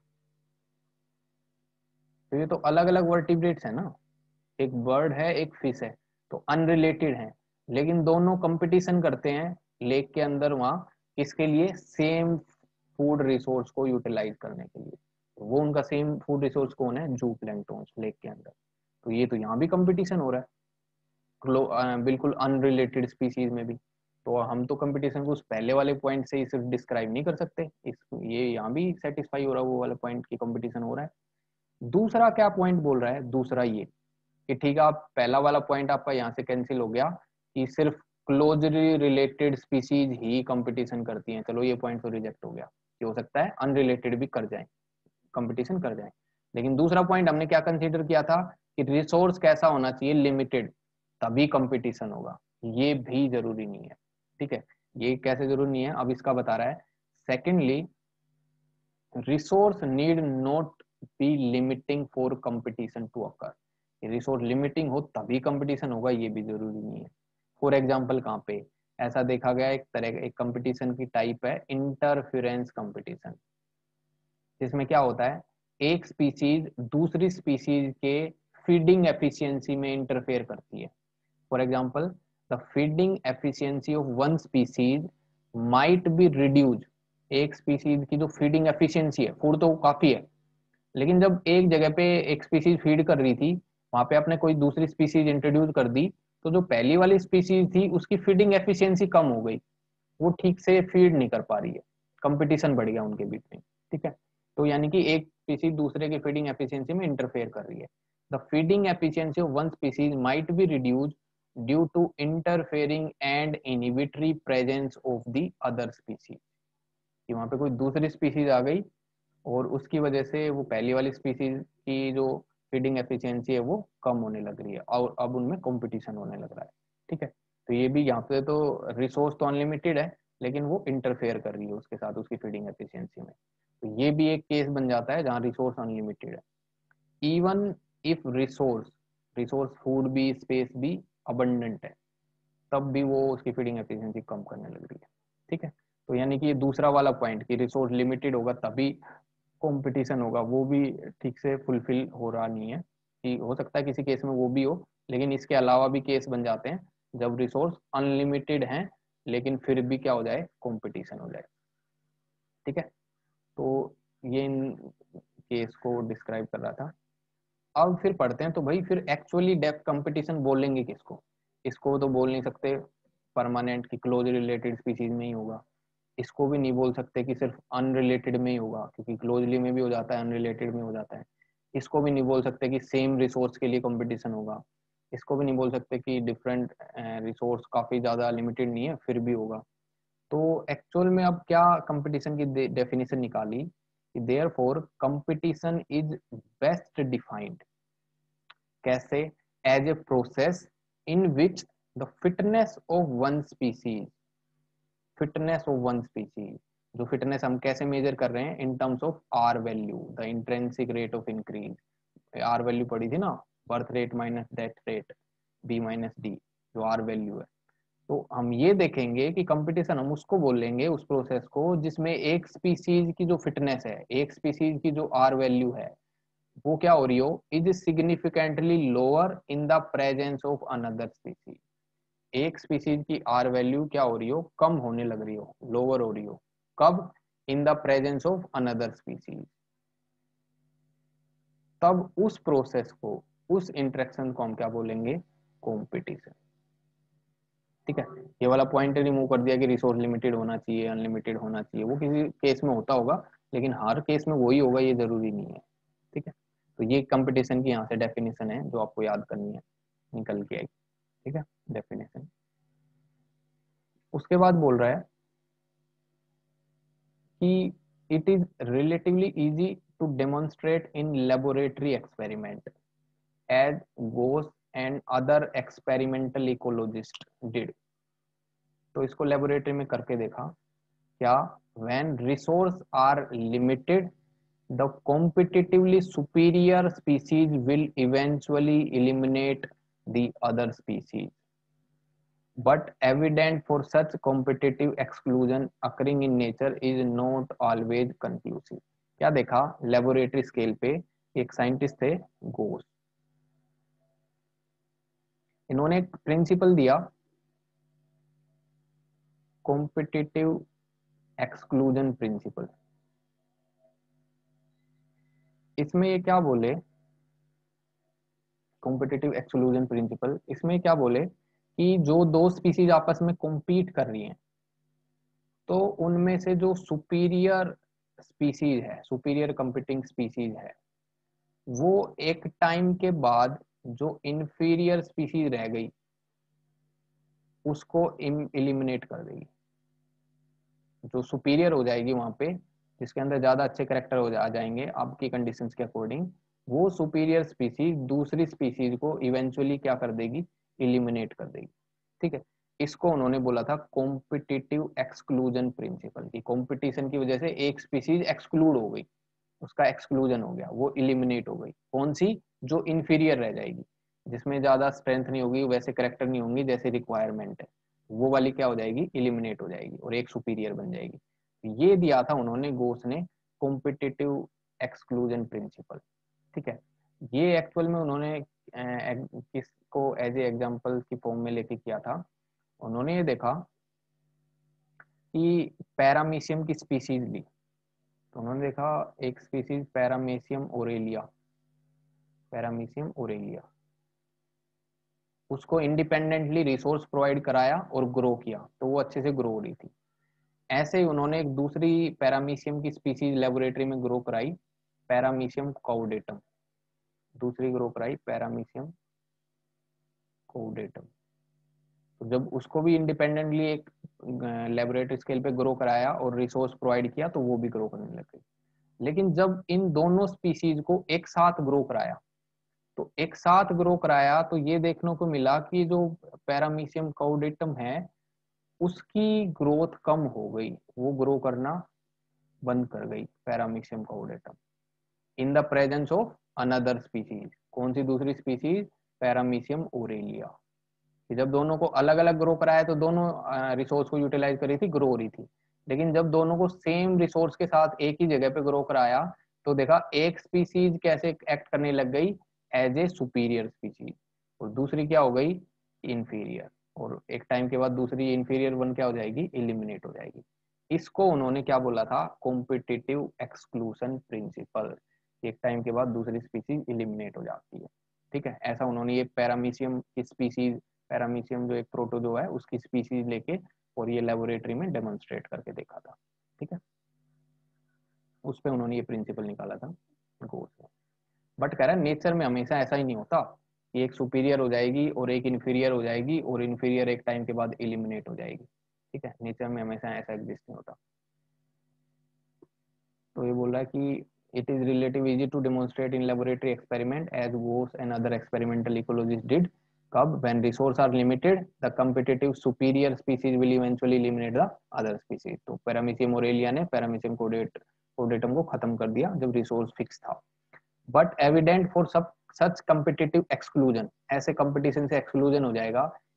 तो ये तो अलग अलग वर्टिब्रेट्स है ना, एक बर्ड है एक फिश है, तो अनरिलेटेड है, लेकिन दोनों कंपटीशन करते हैं लेक के अंदर वहां इसके लिए सेम फूड रिसोर्स को यूटिलाइज करने के लिए। तो वो उनका सेम फूड रिसोर्स कौन है? जू प्लैंकटन लेक के अंदर। तो ये तो यहाँ भी कंपटीशन हो रहा है बिल्कुल अनरिलेटेड स्पीसीज में भी। तो हम तो कंपटीशन को उस पहले वाले पॉइंट से ही सिर्फ डिस्क्राइब नहीं कर सकते, इस ये यहाँ भी सेटिस्फाई हो रहा है, वो वाला पॉइंट की कंपटीशन हो रहा है। दूसरा क्या पॉइंट बोल रहा है? दूसरा ये कि ठीक है, आप पहला वाला पॉइंट आपका यहाँ से कैंसिल हो गया कि सिर्फ क्लोजली रिलेटेड स्पीसीज ही कंपटीशन करती हैं, चलो ये पॉइंट तो रिजेक्ट हो गया, ये हो सकता है अनरिलेटेड भी कर जाए, कंपटीशन कर जाए। लेकिन दूसरा पॉइंट हमने क्या कंसीडर किया था कि रिसोर्स कैसा होना चाहिए? लिमिटेड, तभी कंपटीशन होगा। ये भी जरूरी नहीं है, ठीक है। ये कैसे जरूरी नहीं है, अब इसका बता रहा है। Secondly, resource need not be limiting for competition to occur. Resource limiting हो तभी कंपटीशन होगा, ये भी जरूरी नहीं है। फॉर एग्जाम्पल कहाँ पे ऐसा देखा गया? एक तरह एक कंपटीशन की टाइप है इंटरफेरेंस कंपटीशन, जिसमें क्या होता है, एक स्पीसीज दूसरी स्पीसीज के फीडिंग एफिशिएंसी में इंटरफेयर करती है। For example, the feeding efficiency of one species might be reduce. एक स्पीसीज की जो फीडिंग एफिशिएंसी है, फूड तो काफी है, लेकिन जब एक जगह पे एक स्पीसीज फीड कर रही थी, वहां पे आपने कोई दूसरी स्पीसीज इंट्रोड्यूस कर दी, तो जो पहली वाली स्पीसीज थी उसकी फीडिंग एफिशिएंसी कम हो गई, वो ठीक से फीड नहीं कर पा रही है, कंपटीशन बढ़ गया उनके बीच में, ठीक है। तो यानी कि एक स्पीसीज दूसरे की फीडिंग एफिशिएंसी में इंटरफेयर कर रही है। The feeding efficiency of one species might be reduced due to interfering and inhibitory presence of the other species, कि वहां पे कोई दूसरी स्पीसीज आ गई और उसकी वजह से वो पहली वाली स्पीसीज की जो फीडिंग एफिशिएंसी है वो कम होने लग रही है, और अब उनमें कंपटीशन होने लग रहा है, ठीक है। तो ये भी यहाँ पे तो रिसोर्स तो अनलिमिटेड है, लेकिन वो इंटरफेयर कर रही है उसके साथ, उसकी फीडिंग एफिशिएंसी में। तो ये भी एक केस बन जाता है जहाँ रिसोर्स अनलिमिटेड है। Even if resource resource food भी स्पेस भी अबंडेंट है, तब भी वो उसकी फीडिंग एफिशिएंसी कम करने लग रही है, ठीक है। तो यानी कि ये दूसरा वाला पॉइंट कि रिसोर्स लिमिटेड होगा तभी कंपटीशन होगा, वो भी ठीक से फुलफिल हो रहा नहीं है, कि हो सकता है किसी केस में वो भी हो, लेकिन इसके अलावा भी केस बन जाते हैं जब रिसोर्स अनलिमिटेड हैं लेकिन फिर भी क्या हो जाए? कंपटीशन हो जाए, ठीक है। तो ये इन केस को डिस्क्राइब कर रहा था। अब फिर पढ़ते हैं, तो भाई फिर एक्चुअली डेप्थ कंपटीशन बोलेंगे किसको? इसको तो बोल नहीं सकते परमानेंट की क्लोज रिलेटेड स्पीसीज में ही होगा, इसको भी नहीं बोल सकते कि सिर्फ अनरिलेटेड में ही होगा, क्योंकि क्लोजली में भी हो जाता है, अनरिलेटेड में हो जाता है। इसको भी नहीं बोल सकते कि सेम रिसोर्स के लिए कंपटीशन होगा, इसको भी नहीं बोल सकते कि डिफरेंट रिसोर्स काफी ज्यादा लिमिटेड नहीं है फिर भी होगा। तो एक्चुअल में अब क्या कंपटीशन की डेफिनेशन निकाली कि therefore competition is best defined, कैसे? As a process in which the fitness of one species, fitness of one species, जो फिटनेस हम कैसे मेजर कर रहे हैं? In terms of r value, the intrinsic rate of increase. R value पड़ी थी ना, birth rate minus death rate, b minus d, जो आर वैल्यू है। तो हम ये देखेंगे कि कंपटीशन हम उसको बोलेंगे, उस प्रोसेस को जिसमें एक स्पीसीज की जो फिटनेस है, एक स्पीसीज की जो आर वैल्यू है, वो क्या हो रही हो, is significantly lower in the presence of another species. एक स्पीसीज की आर वैल्यू क्या हो रही हो, कम होने लग रही हो, लोअर हो रही हो। कब? In the presence of another species. तब उस प्रोसेस को, उस इंटरेक्शन को हम क्या बोलेंगे, कॉम्पिटिशन। ठीक है, ये वाला पॉइंट रिमूव कर दिया कि रिसोर्स लिमिटेड होना चाहिए, अनलिमिटेड होना चाहिए, वो किसी केस में होता होगा, लेकिन हर केस में वही होगा ये जरूरी नहीं है। ठीक है, तो ये कंपटीशन की यहाँ से डेफिनेशन है जो आपको याद करनी है, निकल के आई। ठीक है, डेफिनेशन। उसके बाद बोल रहा है कि it is relatively easy to demonstrate in laboratory experiment as Gause and other experimental ecologist did. तो इसको लेबोरेटरी में करके देखा क्या, when resource are limited the competitively superior species will eventually eliminate the other species, but evidence for such competitive exclusion occurring in nature is not always conclusive। क्या देखा laboratory scale पे, एक साइंटिस्ट थे गोस, इन्होंने एक प्रिंसिपल दिया competitive exclusion principal. इसमें ये क्या बोले, कॉम्पिटिटिव एक्सक्लूजन प्रिंसिपल, इसमें क्या बोले कि जो दो स्पीसीज आपस में कॉम्पीट कर रही हैं, तो उनमें से जो सुपीरियर स्पीसीज है, सुपीरियर कंपीटिंग स्पीसीज है, वो एक टाइम के बाद जो इंफीरियर स्पीसीज रह गई उसको इलिमिनेट कर देगी। जो सुपीरियर हो जाएगी वहां पे, जिसके अंदर ज्यादा अच्छे करेक्टर हो जा जाएंगे आपकी कंडीशंस के अकॉर्डिंग, वो सुपीरियर स्पीसीज दूसरी स्पीसीज को इवेंचुअली क्या कर देगी, इलिमिनेट कर देगी। ठीक है, इसको उन्होंने बोला था कॉम्पिटिटिव एक्सक्लूजन प्रिंसिपल, की कॉम्पिटिशन की वजह से एक स्पीसीज एक्सक्लूड हो गई, उसका एक्सक्लूजन हो गया, वो इलिमिनेट हो गई। कौन सी? जो इंफीरियर रह जाएगी, जिसमें ज्यादा स्ट्रेंथ नहीं होगी, वैसे करेक्टर नहीं होंगे जैसे रिक्वायरमेंट है, वो वाली क्या हो जाएगी, इलिमिनेट हो जाएगी और एक सुपीरियर बन जाएगी। ये दिया था उन्होंने, गोस ने, कॉम्पिटिटिव एक्सक्लूजन प्रिंसिपल। ठीक है, ये एक्चुअल में उन्होंने किसको एज ए एग्जांपल की फॉर्म में लेके किया था, उन्होंने ये देखा कि पैरामीशियम की स्पीसीज ली, तो उन्होंने देखा एक species Paramecium aurelia, Paramecium aurelia, उसको इंडिपेंडेंटली रिसोर्स प्रोवाइड कराया और ग्रो किया, तो वो अच्छे से ग्रो हो रही थी। ऐसे ही उन्होंने एक दूसरी पैरामीशियम की स्पीसीज लेबोरेटरी में ग्रो कराई, पैरामीशियम कॉउडेटम, दूसरी ग्रो कराई पैरामीशियम कॉउडेटम। तो जब उसको भी इंडिपेंडेंटली एक लेबोरेटरी स्केल पे ग्रो कराया और रिसोर्स प्रोवाइड किया, तो वो भी ग्रो करने लग गई। लेकिन जब इन दोनों स्पीसीज को एक साथ ग्रो कराया, तो एक साथ ग्रो कराया तो ये देखने को मिला कि जो पैरामीशियम कॉउडेटम है उसकी ग्रोथ कम हो गई, वो ग्रो करना बंद कर गई Paramecium caudatum, in the presence of another species. कौन सी दूसरी स्पीसीज? Paramecium Aurelia. जब दोनों को अलग अलग ग्रो कराया तो दोनों रिसोर्स को यूटिलाइज कर रही थी, ग्रो हो रही थी। लेकिन जब दोनों को सेम रिसोर्स के साथ एक ही जगह पे ग्रो कराया, तो देखा एक स्पीसीज कैसे एक्ट करने लग गई, एज ए सुपीरियर स्पीसीज, और दूसरी क्या हो गई, इंफीरियर। और एक टाइम के बाद दूसरी इंफीरियर वन क्या हो जाएगी, इलिमिनेट हो जाएगी। इसको उन्होंने क्या बोला था, कॉम्पिटिटिव एक्सक्लूशन प्रिंसिपल। एक टाइम के बाद दूसरी स्पीसीज इलिमिनेट हो जाती है। ठीक है, ऐसा उन्होंने ये पैरामीशियम की स्पीसीज, पैरामीशियम जो एक प्रोटोजोआ है उसकी स्पीसीज लेके और ये लेबोरेटरी में डेमोन्स्ट्रेट करके देखा था। ठीक है, उस पे उन्होंने ये प्रिंसिपल निकाला था गोस में। बट कह रहा है नेचर में हमेशा ऐसा ही नहीं होता कि एक सुपीरियर हो जाएगी और एक इन्फीरियर हो जाएगी और इन्फीरियर एक टाइम के बाद एलिमिनेट हो जाएगी। ठीक है, नेचर में हमेशा ऐसा एग्जिस्ट नहीं होता। तो ये बोल रहा है कि it is relatively easy to demonstrate in laboratory experiment as Gauss and other experimental ecologists did। कब? when resources are limited the competitive superior species will eventually eliminate the other species। तो पैरामीशियम ओरेलिया ने Paramecium caudate caudatum को खत्म कर दिया जब resource fix था। But evident for सब सच कम्पिटिटिव एक्सक्लूजन, ऐसे कंपटीशन से एक्सक्लूजन हो जाएगा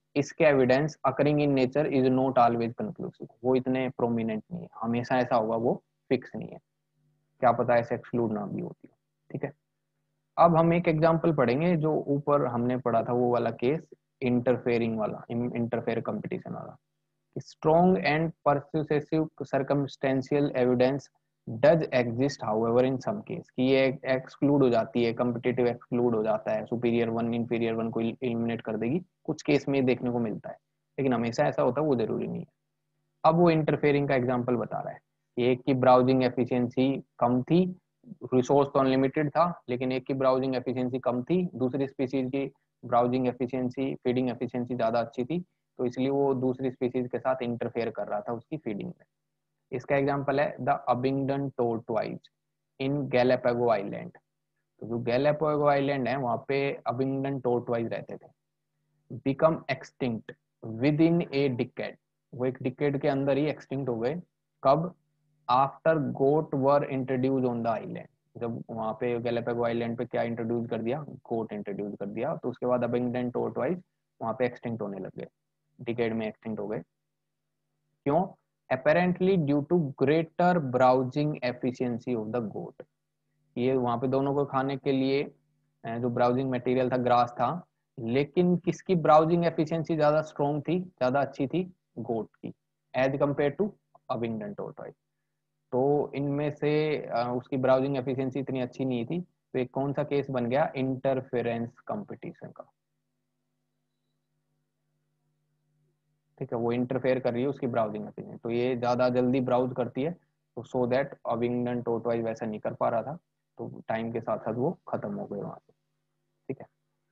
इसके evidence occurring in nature is not always conclusive, वो इतने प्रोमिनेंट नहीं है, हमेशा ऐसा होगा वो फिक्स नहीं है, क्या पता ऐसे एक्सक्लूड ना भी होती हो। ठीक है, अब हम एक एग्जांपल पढ़ेंगे जो ऊपर हमने पढ़ा था वो वाला केस, इंटरफेयरिंग वाला, इंटरफेयर कंपटीशन वाला। Strong and persuasive circumstantial evidence does exist however in some case, कि ये एक्सक्लूड हो जाती है, कम्पिटिटिव एक्सक्लूड हो जाता है, सुपीरियर वन इंफीरियर वन को एलिमिनेट कर देगी, कुछ केस में देखने को मिलता है, लेकिन हमेशा ऐसा होता है वो जरूरी नहीं है। अब वो इंटरफेयरिंग का एग्जांपल बता रहा है कि एक की ब्राउजिंग एफिशिएंसी कम थी, रिसोर्स तो अनलिमिटेड था, लेकिन एक की ब्राउजिंग एफिशिएंसी कम थी, दूसरी स्पीसीज की ब्राउजिंग एफिशिएंसी, फीडिंग एफिशिएंसी ज्यादा अच्छी थी, तो इसलिए वो दूसरी स्पीसीज के साथ इंटरफेयर कर रहा था उसकी फीडिंग में। इसका एग्जांपल है द अबिंगडन टोर्टवाइज इन गैलापागो आइलैंड। तो जो गैलापागो आइलैंड है वहां पे अबिंगडन टोर्टवाइज रहते थे, become extinct within a decade, वो एक डिकेड के अंदर ही एक्सटिंक्ट हो गए। कब? After goat were introduce on the island, जब वहां पे गैलापागो आइलैंड पे क्या इंट्रोड्यूस कर दिया? गोट इंट्रोड्यूस कर दिया, तो उसके बाद अबिंगडन टोर्टवाइज वहां पे एक्सटिंक्ट होने लग गए, डिकेड में एक्सटिंक्ट हो गए। क्यों? Apparently due to greater browsing efficiency of the goat, ये वहां पे दोनों को खाने के लिए जो ब्राउजिंग मटेरियल था ग्रास था, लेकिन किसकी ब्राउजिंग एफिशिएंसी ज्यादा स्ट्रॉन्ग थी, ज्यादा अच्छी थी? गोट की, as compare to Abingdon tortoise. तो इनमें से उसकी ब्राउजिंग एफिशिएंसी इतनी अच्छी नहीं थी, तो एक कौन सा केस बन गया? इंटरफेरेंस कंपटीशन का। ठीक है, वो इंटरफेयर कर रही है उसकी ब्राउजिंग एफिशिएंसी, तो ये ज्यादा जल्दी ब्राउज करती है, तो सो दैट अबिंगडन टोर्टवाइज वैसा नहीं कर पा रहा था, तो टाइम के साथ साथ वो खत्म हो गए वहां से। ठीक है,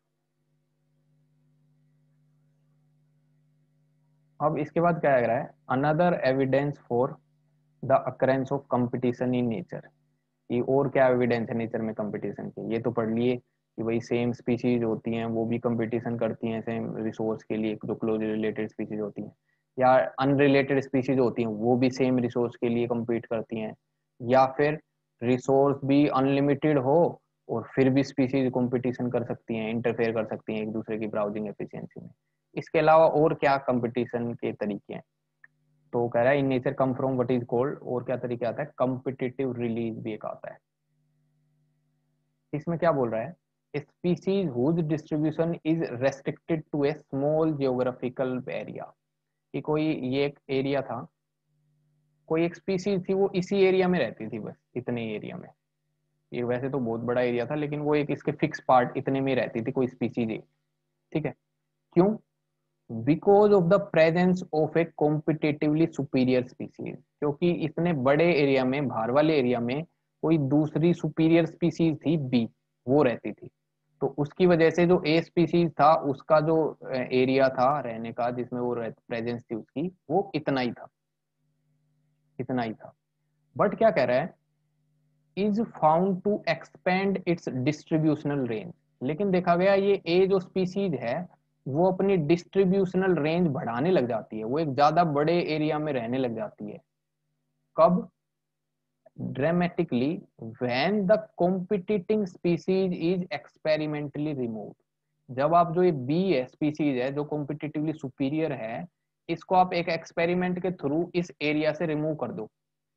अब इसके बाद क्या लग रहा है? Another evidence for the occurrence of competition in nature, ये और क्या एविडेंस है नेचर में कंपटीशन के? ये तो पढ़ लिए कि भाई सेम स्पीशीज होती हैं वो भी कंपटीशन करती हैं सेम रिसोर्स के लिए, जो क्लोज रिलेटेड स्पीशीज होती हैं, या अनरिलेटेड स्पीशीज होती हैं वो भी सेम रिसोर्स के लिए compete करती हैं, या फिर रिसोर्स भी अनलिमिटेड हो और फिर भी स्पीशीज कंपटीशन कर सकती हैं, इंटरफेयर कर सकती हैं एक दूसरे की ब्राउजिंग एफिशिएंसी में। इसके अलावा और क्या कंपटीशन के तरीके हैं? तो कह रहा है in nature come from what is called, और क्या तरीके आता है? कम्पिटिटिव रिलीज भी एक आता है। इसमें क्या बोल रहा है? Species whose distribution is restricted to a small geographical area, कि कोई ये एक एरिया था, कोई एक स्पीसीज थी वो इसी एरिया में रहती थी, बस इतने एरिया में, ये वैसे तो बहुत बड़ा एरिया था लेकिन वो एक इसके फिक्स पार्ट इतने में रहती थी कोई स्पीसीज एक। ठीक है, क्यों? Because of the presence of a competitively superior species, क्योंकि इतने बड़े एरिया में, बाहर वाले एरिया में कोई दूसरी सुपीरियर स्पीसीज थी बी, वो रहती थी, तो उसकी वजह से जो ए स्पीसीज था उसका जो एरिया था रहने का जिसमें वो प्रेजेंस थी उसकी, वो इतना ही था, इतना ही था। बट क्या कह रहा है? Is found to expand its distributional range, लेकिन देखा गया ये ए जो स्पीसीज है वो अपनी डिस्ट्रीब्यूशनल रेंज बढ़ाने लग जाती है, वो एक ज्यादा बड़े एरिया में रहने लग जाती है। कब? Dramatically when the competing species is experimentally removed, जब आप जो ये बी है स्पीसीज है जो कॉम्पिटिटिवली सुपीरियर है, इसको आप एक एक्सपेरिमेंट के थ्रू इस एरिया से रिमूव कर दो,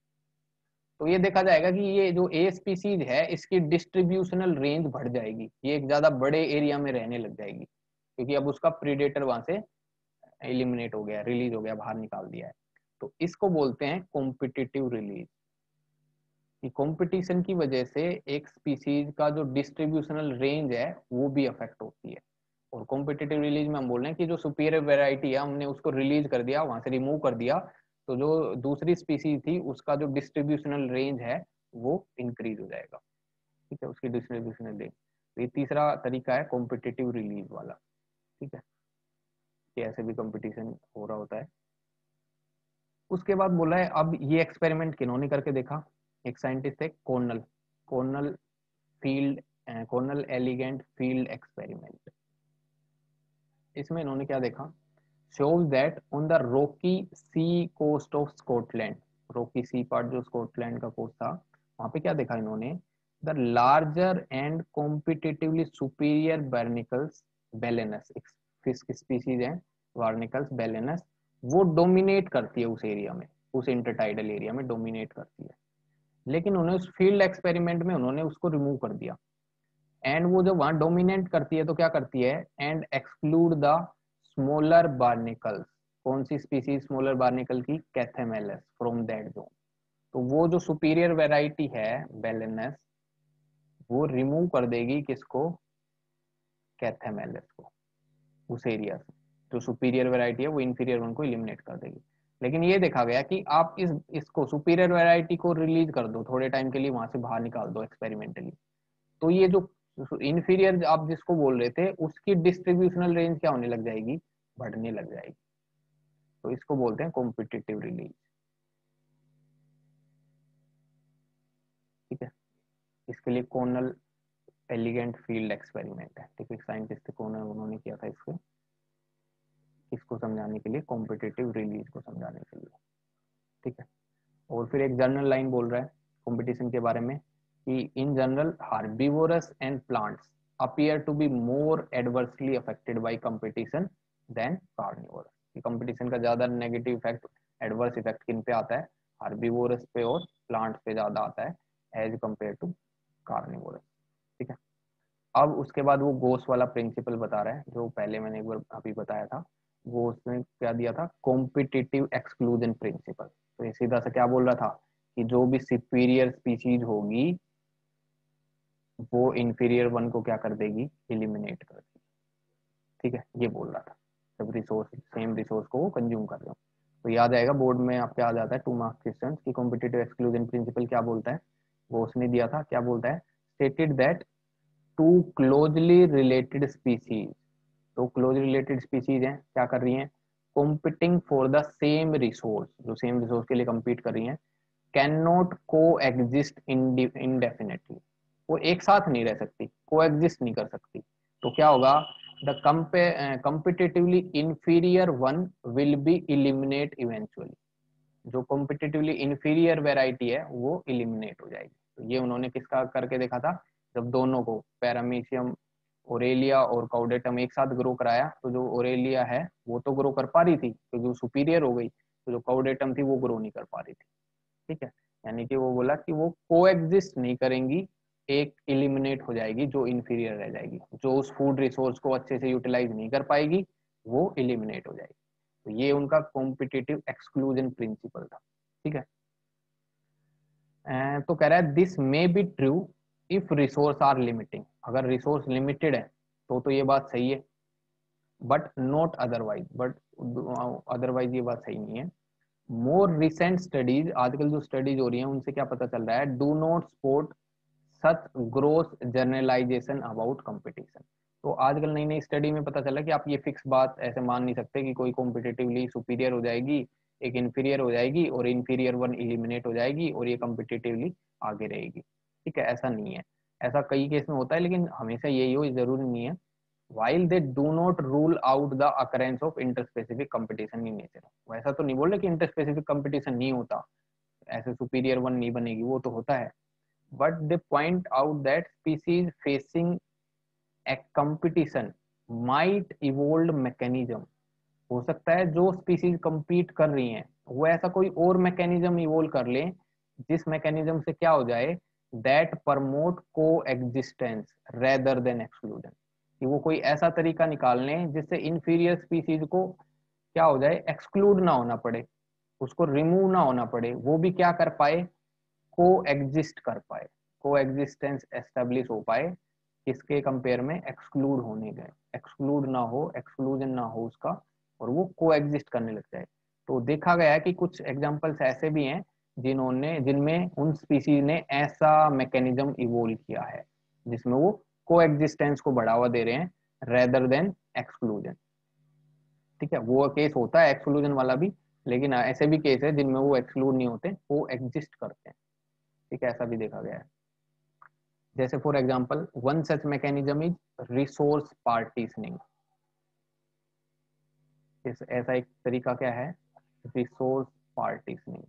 तो ये देखा जाएगा कि ये जो ए स्पीसीज है इसकी डिस्ट्रीब्यूशनल रेंज बढ़ जाएगी, ये एक ज्यादा बड़े एरिया में रहने लग जाएगी, क्योंकि अब उसका प्रीडेटर वहां से एलिमिनेट हो गया, रिलीज हो गया, बाहर निकाल दिया है। तो इसको बोलते हैं कॉम्पिटिटिव रिलीज, कि कंपटीशन की वजह से एक स्पीसीज का जो डिस्ट्रीब्यूशनल रेंज है वो भी अफेक्ट होती है। और कॉम्पिटिटिव रिलीज में हम बोल रहे हैं कि जो सुपीरियर वेराइटी है हमने उसको रिलीज कर दिया, वहां से रिमूव कर दिया, तो जो दूसरी स्पीसीज थी उसका जो डिस्ट्रीब्यूशनल रेंज है वो इंक्रीज हो जाएगा। ठीक है, उसकी डिस्ट्रीब्यूशनल रेंज। तो ये तीसरा तरीका है कॉम्पिटिटिव रिलीज वाला। ठीक है, कि ऐसे भी कंपटीशन हो रहा होता है। उसके बाद बोला है अब ये एक्सपेरिमेंट किन्होंने करके देखा? एक साइंटिस्ट है Cornell, Cornell field, Cornell elegant field experiment. इसमें इन्होंने क्या देखा? shows that on the rocky sea coast of Scotland, rocky sea part जो स्कॉटलैंड का कोस्ट था, वहां पे क्या देखा इन्होंने? the larger and competitively superior barnacles balenus, एक फिश की स्पीसीज है बार्निकल्स बैलेनस, वो डोमिनेट करती है उस एरिया में, उस इंटरटाइडल एरिया में डोमिनेट करती है। लेकिन उन्हें उस फील्ड एक्सपेरिमेंट में उन्होंने उसको रिमूव कर दिया, एंड वो जब वहां डोमिनेट करती है तो क्या करती है, and exclude the smaller barnacles. कौन सी स्पीसीज स्मॉलर बार्निकल की, कैथेमेलस, फ्रॉम दैट जोन। तो वो जो सुपीरियर वेराइटी है बेलेनस, वो रिमूव कर देगी किसको, कैथेमेलस को, उस एरिया से। जो सुपीरियर वेराइटी है वो इंफीरियर वन को इलिमिनेट कर देगी। लेकिन ये देखा गया कि आप इस इसको सुपीरियर वेराइटी को रिलीज कर दो थोड़े टाइम के लिए, वहां से बाहर निकाल दो एक्सपेरिमेंटली, तो ये जो इंफीरियर आप जिसको बोल रहे थे उसकी डिस्ट्रीब्यूशनल रेंज क्या होने लग जाएगी, बढ़ने लग जाएगी। तो इसको बोलते हैं कॉम्पिटिटिव रिलीज। ठीक है, इसके लिए कॉर्नल एलिगेंट फील्ड एक्सपेरिमेंट है, ठीक है, साइंटिस्ट को उन्होंने किया था इसको इसको समझाने के लिए, कॉम्पिटिटिव रिलीज को समझाने के लिए। ठीक है, और फिर एक जनरल लाइन बोल रहा है कंपटीशन के बारे में कि in general herbivores and plants appear to be more adversely affected by competition than carnivores. ये कंपटीशन का ज्यादा नेगेटिव इफेक्ट, एडवर्स इफेक्ट किन पे आता है, हार्बिवोरस पे और प्लांट्स पे ज्यादा आता है एज कम्पेयर टू कार्निवोरस। ठीक है, अब उसके बाद वो गोस वाला प्रिंसिपल बता रहा है जो पहले मैंने एक बार अभी बताया था। वो उसने क्या दिया था, कॉम्पिटिटिव एक्सक्लूजन प्रिंसिपल। तो ये सीधा सा क्या बोल रहा था कि जो भी सुपीरियर स्पीशीज होगी वो इंफीरियर वन को क्या कर देगी, एलिमिनेट कर देगी। ठीक है, ये बोल रहा था जब रिसोर्स सेम रिसोर्स को वो कंज्यूम कर रहे हो। तो याद आएगा बोर्ड में आपके आ जाता है टू मार्क्स क्वेश्चन की कॉम्पिटिटिव एक्सक्लूजन प्रिंसिपल क्या बोलता है। वो उसने दिया था, क्या बोलता है, stated that two closely related species, तो क्लोज रिलेटेड स्पीसीज हैं, क्या कर रही हैं, competing for the same resource, जो सेम रिसोर्स के लिए compete कर रही हैं, cannot coexist indefinitely, वो एक साथ नहीं रह सकती, को एग्जिस्ट नहीं कर सकती। तो क्या होगा, the competitively inferior one will be eliminate eventually, जो कॉम्पिटिटिवली इंफीरियर वेराइटी है वो इलिमिनेट हो जाएगी। तो ये उन्होंने किसका करके देखा था, जब दोनों को पैरामीशियम ओरेलिया और काउडेटम एक साथ ग्रो कराया, तो जो ओरेलिया है वो तो ग्रो कर पा रही थी, तो जो सुपीरियर हो गई, तो जो काउडेटम थी वो ग्रो नहीं कर पा रही थी। ठीक है, यानी कि वो बोला कि वो को एग्जिस्ट नहीं करेंगी, एक इलिमिनेट हो जाएगी जो इंफीरियर रह जाएगी, जो उस फूड रिसोर्स को अच्छे से यूटिलाइज नहीं कर पाएगी वो इलिमिनेट हो जाएगी। तो ये उनका कॉम्पिटिटिव एक्सक्लूजन प्रिंसिपल था। ठीक है, तो कह रहा है this may be true if resource are limiting, अगर रिसोर्स लिमिटेड है तो तो ये बात सही है, but not otherwise, but otherwise ये बात सही नहीं है। मोर रिसेंट स्टडीज, आजकल जो स्टडीज हो रही हैं उनसे क्या पता चल रहा है, do not support such gross generalisation about competition. तो आजकल नई नई स्टडी में पता चला कि आप ये फिक्स बात ऐसे मान नहीं सकते कि कोई कॉम्पिटिटिवली सुपीरियर हो जाएगी, एक इंफीरियर हो जाएगी और इंफीरियर वन इलिमिनेट हो जाएगी और ये कॉम्पिटिटिवली आगे रहेगी। ठीक है, ऐसा नहीं है, ऐसा कई केस में होता है लेकिन हमेशा यही हो जरूरी नहीं है। while they do not rule out the occurrence of interspecific competition in nature, वैसा तो नहीं बोल रहे कि इंटरस्पेसिफिक कंपटीशन नहीं होता, ऐसे सुपीरियर वन नहीं बनेगी, वो तो होता है। But they point out that species facing a competition might evolve mechanism, हो सकता है जो स्पीसीज compete कर रही हैं वो ऐसा कोई और मैकेनिज्म इवोल्व कर ले जिस मैकेनिज्म से क्या हो जाए, that promote coexistence rather than exclusion, कि वो कोई ऐसा तरीका निकाल लें जिससे इंफीरियर स्पीसीज को क्या हो जाए, एक्सक्लूड ना होना पड़े, उसको रिमूव ना होना पड़े, वो भी क्या कर पाए, को एग्जिस्ट कर पाए, को एग्जिस्टेंस एस्टेब्लिश हो पाए, किसके कंपेयर में, एक्सक्लूड होने गए, एक्सक्लूड ना हो, एक्सक्लूजन ना हो उसका, और वो को एग्जिस्ट करने लग जाए। तो देखा गया है कि कुछ एग्जांपल्स ऐसे भी हैं जिन्होंने जिनमें उन स्पीसीज ने ऐसा मैकेनिज्म इवोल्व किया है जिसमें वो को एग्जिस्टेंस को बढ़ावा दे रहे हैं रेदर देन एक्सक्लूजन। ठीक है, वो केस होता है एक्सक्लूजन वाला भी, लेकिन ऐसे भी केस है जिनमें वो एक्सक्लूड नहीं होते, वो एग्जिस्ट करते हैं। ठीक है, ऐसा भी देखा गया है। जैसे for example one such mechanism is resource partitioning, ऐसा एक तरीका क्या है, रिसोर्स पार्टीशनिंग।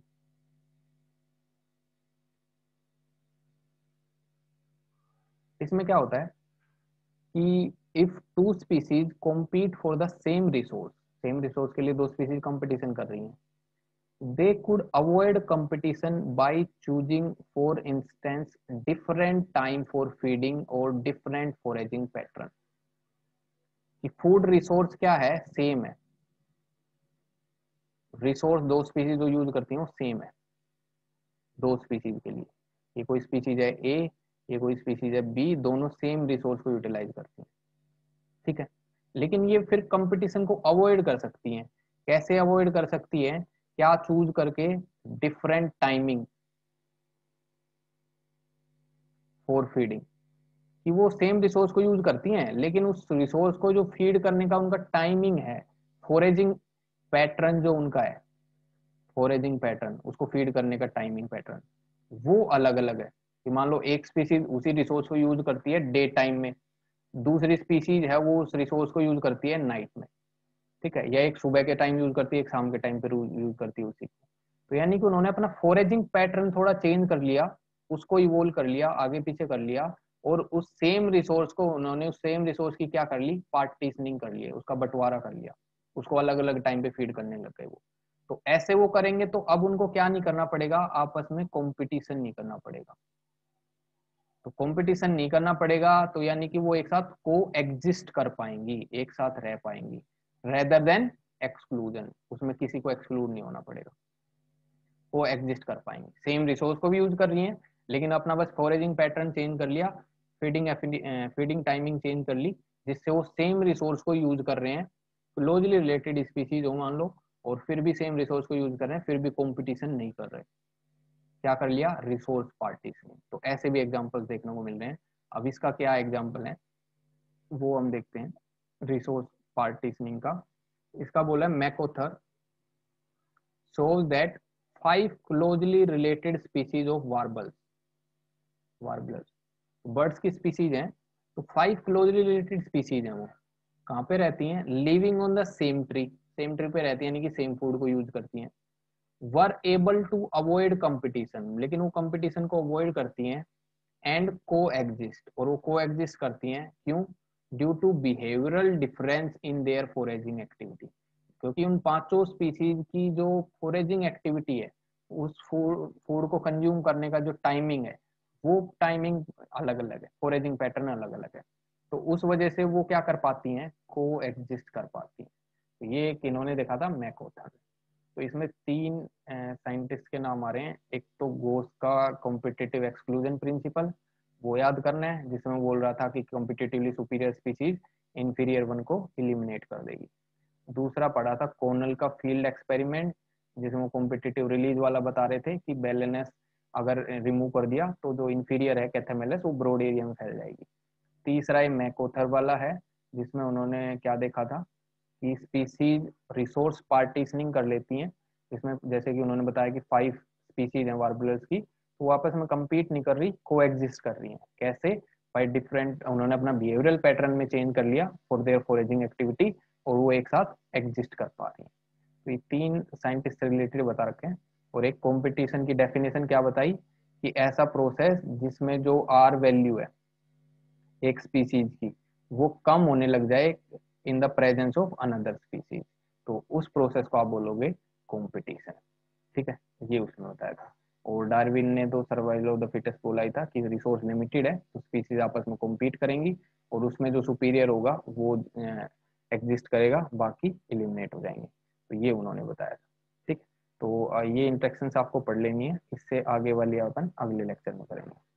इसमें क्या होता है कि if two species compete for the same resource, same resource के लिए दो स्पीसीज कंपटीशन कर रही हैं. They could avoid competition by choosing, for instance, different time for feeding or different foraging pattern. कि फूड रिसोर्स क्या है, सेम है. रिसोर्स दो स्पीसीज जो यूज करती हैं वो सेम है दो स्पीसीज के लिए. ये कोई स्पीसीज है ए, ये कोई स्पीसीज है बी, दोनों सेम रिसोर्स को यूटिलाइज करती हैं. ठीक है. लेकिन ये फिर कंपटीशन को अवॉइड कर सकती हैं. कैसे अवॉइड कर सकती है, क्या चूज करके, डिफरेंट टाइमिंग फॉर फीडिंग. कि वो सेम रिसोर्स को यूज करती हैं लेकिन उस रिसोर्स को जो फीड करने का उनका टाइमिंग है, फोरेजिंग पैटर्न जो उनका है, फोरेजिंग पैटर्न, उसको फीड करने का टाइमिंग पैटर्न वो अलग अलग है. कि मान लो एक स्पीसीज उसी रिसोर्स को यूज करती है डे टाइम में, दूसरी स्पीसीज है वो उस रिसोर्स को यूज करती है नाइट में. ठीक है. या एक सुबह के टाइम यूज करती है, एक शाम के टाइम पे यूज करती है उसी को. तो यानी कि उन्होंने अपना फोरेजिंग पैटर्न थोड़ा चेंज कर लिया, उसको इवोल्व कर लिया, आगे पीछे कर लिया, और उस सेम रिसोर्स को उन्होंने उस सेम रिसोर्स की क्या कर ली, पार्टीशनिंग कर लिया, उसका बंटवारा कर लिया, उसको अलग अलग टाइम पे फीड करने लग गए वो. तो ऐसे वो करेंगे तो अब उनको क्या नहीं करना पड़ेगा, आपस में कॉम्पिटिशन नहीं करना पड़ेगा. तो कंपटीशन नहीं करना पड़ेगा तो यानी कि वो एक साथ को एग्जिस्ट कर पाएंगी, एक साथ रह पाएंगी, रेदर देन एक्सक्लूजन. उसमें किसी को एक्सक्लूड नहीं होना पड़ेगा, वो एग्जिस्ट कर पाएंगे. सेम रिसोर्स को भी यूज कर रही हैं लेकिन अपना बस फॉरेजिंग पैटर्न चेंज कर लिया, फीडिंग फीडिंग टाइमिंग चेंज कर ली, जिससे वो सेम रिसोर्स को यूज कर रहे हैं. क्लोजली रिलेटेड स्पीसीज हो मान लो, और फिर भी सेम रिसोर्स को यूज कर रहे हैं, फिर भी कॉम्पिटिशन नहीं कर रहे. क्या कर लिया, रिसोर्स पार्टीशनिंग. तो ऐसे भी एग्जांपल्स देखने को मिल रहे हैं. अब इसका क्या एग्जांपल है वो हम देखते हैं रिसोर्स पार्टीशनिंग का. इसका बोला है MacArthur shows that five closely related species of warblers warblers birds की स्पीसीज हैं. तो फाइव क्लोजली रिलेटेड स्पीसीज हैं. वो कहाँ पे रहती हैं, living on the same tree, same tree पे रहती है, यानी कि सेम फूड को यूज करती हैं. Were able to avoid competition, लेकिन वो कंपटीशन को अवॉइड करती हैं. एंड को एग्जिस्ट, और वो को एग्जिस्ट करती हैं क्यों, due to behavioural difference in their foraging activity. क्योंकि उन पांचों स्पीसीज की जो फोरेजिंग एक्टिविटी है, उस फूड फूड को कंज्यूम करने का जो टाइमिंग है वो टाइमिंग अलग अलग है, फोरेजिंग पैटर्न अलग अलग है. तो उस वजह से वो क्या कर पाती हैं, को एग्जिस्ट कर पाती हैं. तो ये किन्होंने देखा था, मैकोथर. तो इसमें तीन साइंटिस्ट के नाम आ रहे हैं. एक तो गोस का कॉम्पिटिटिव एक्सक्लूजन प्रिंसिपल, वो याद करना है, जिसमें बोल रहा था कि competitively superior species inferior one को इलिमिनेट कर देगी. दूसरा पढ़ा था कोनल का फील्ड एक्सपेरिमेंट, जिसमें कॉम्पिटिटिव रिलीज वाला बता रहे थे कि बेलेनेस अगर रिमूव कर दिया तो जो इंफीरियर है कैथेमेलस वो ब्रॉड एरिया में फैल जाएगी. तीसरा ये मैकोथर वाला है, जिसमें उन्होंने क्या देखा था कि स्पीसीज रिसोर्स पार्टीशनिंग कर लेती हैं. इसमें जैसे कि उन्होंने बताया कि फाइव स्पीसीज हैं वार्बलर्स की, तो आपस में कम्पीट नहीं कर रही, को एग्जिस्ट कर रही हैं. कैसे, बाय डिफरेंट, उन्होंने अपना बिहेवियरल पैटर्न में चेंज कर लिया फॉर देयर फॉरेजिंग एक्टिविटी, और वो एक साथ एग्जिस्ट कर पा रही हैं. तो ये तीन साइंटिस्ट से रिलेटेड बता रखे हैं. और एक कंपटीशन की डेफिनेशन क्या बताई, कि ऐसा प्रोसेस जिसमें जो आर वैल्यू है एक स्पीसीज की वो कम होने लग जाए in the presence of another species, तो उस प्रोसेस को आप बोलोगे कंपटीशन. ठीक है, ये उसमें बताया था. और डार्विन ने तो सर्वाइवल ऑफ द फिटेस्ट बोला ही था कि रिसोर्स लिमिटेड है तो स्पीसीज आपस में कॉम्पीट करेंगी, और उसमें जो सुपीरियर होगा वो एग्जिस्ट करेगा, बाकी एलिमिनेट हो जाएंगे. तो ये उन्होंने बताया था. ठीक, तो ये इंट्रैक्शन आपको पढ़ लेनी है. इससे आगे वाली अपन अगले लेक्चर में करेंगे.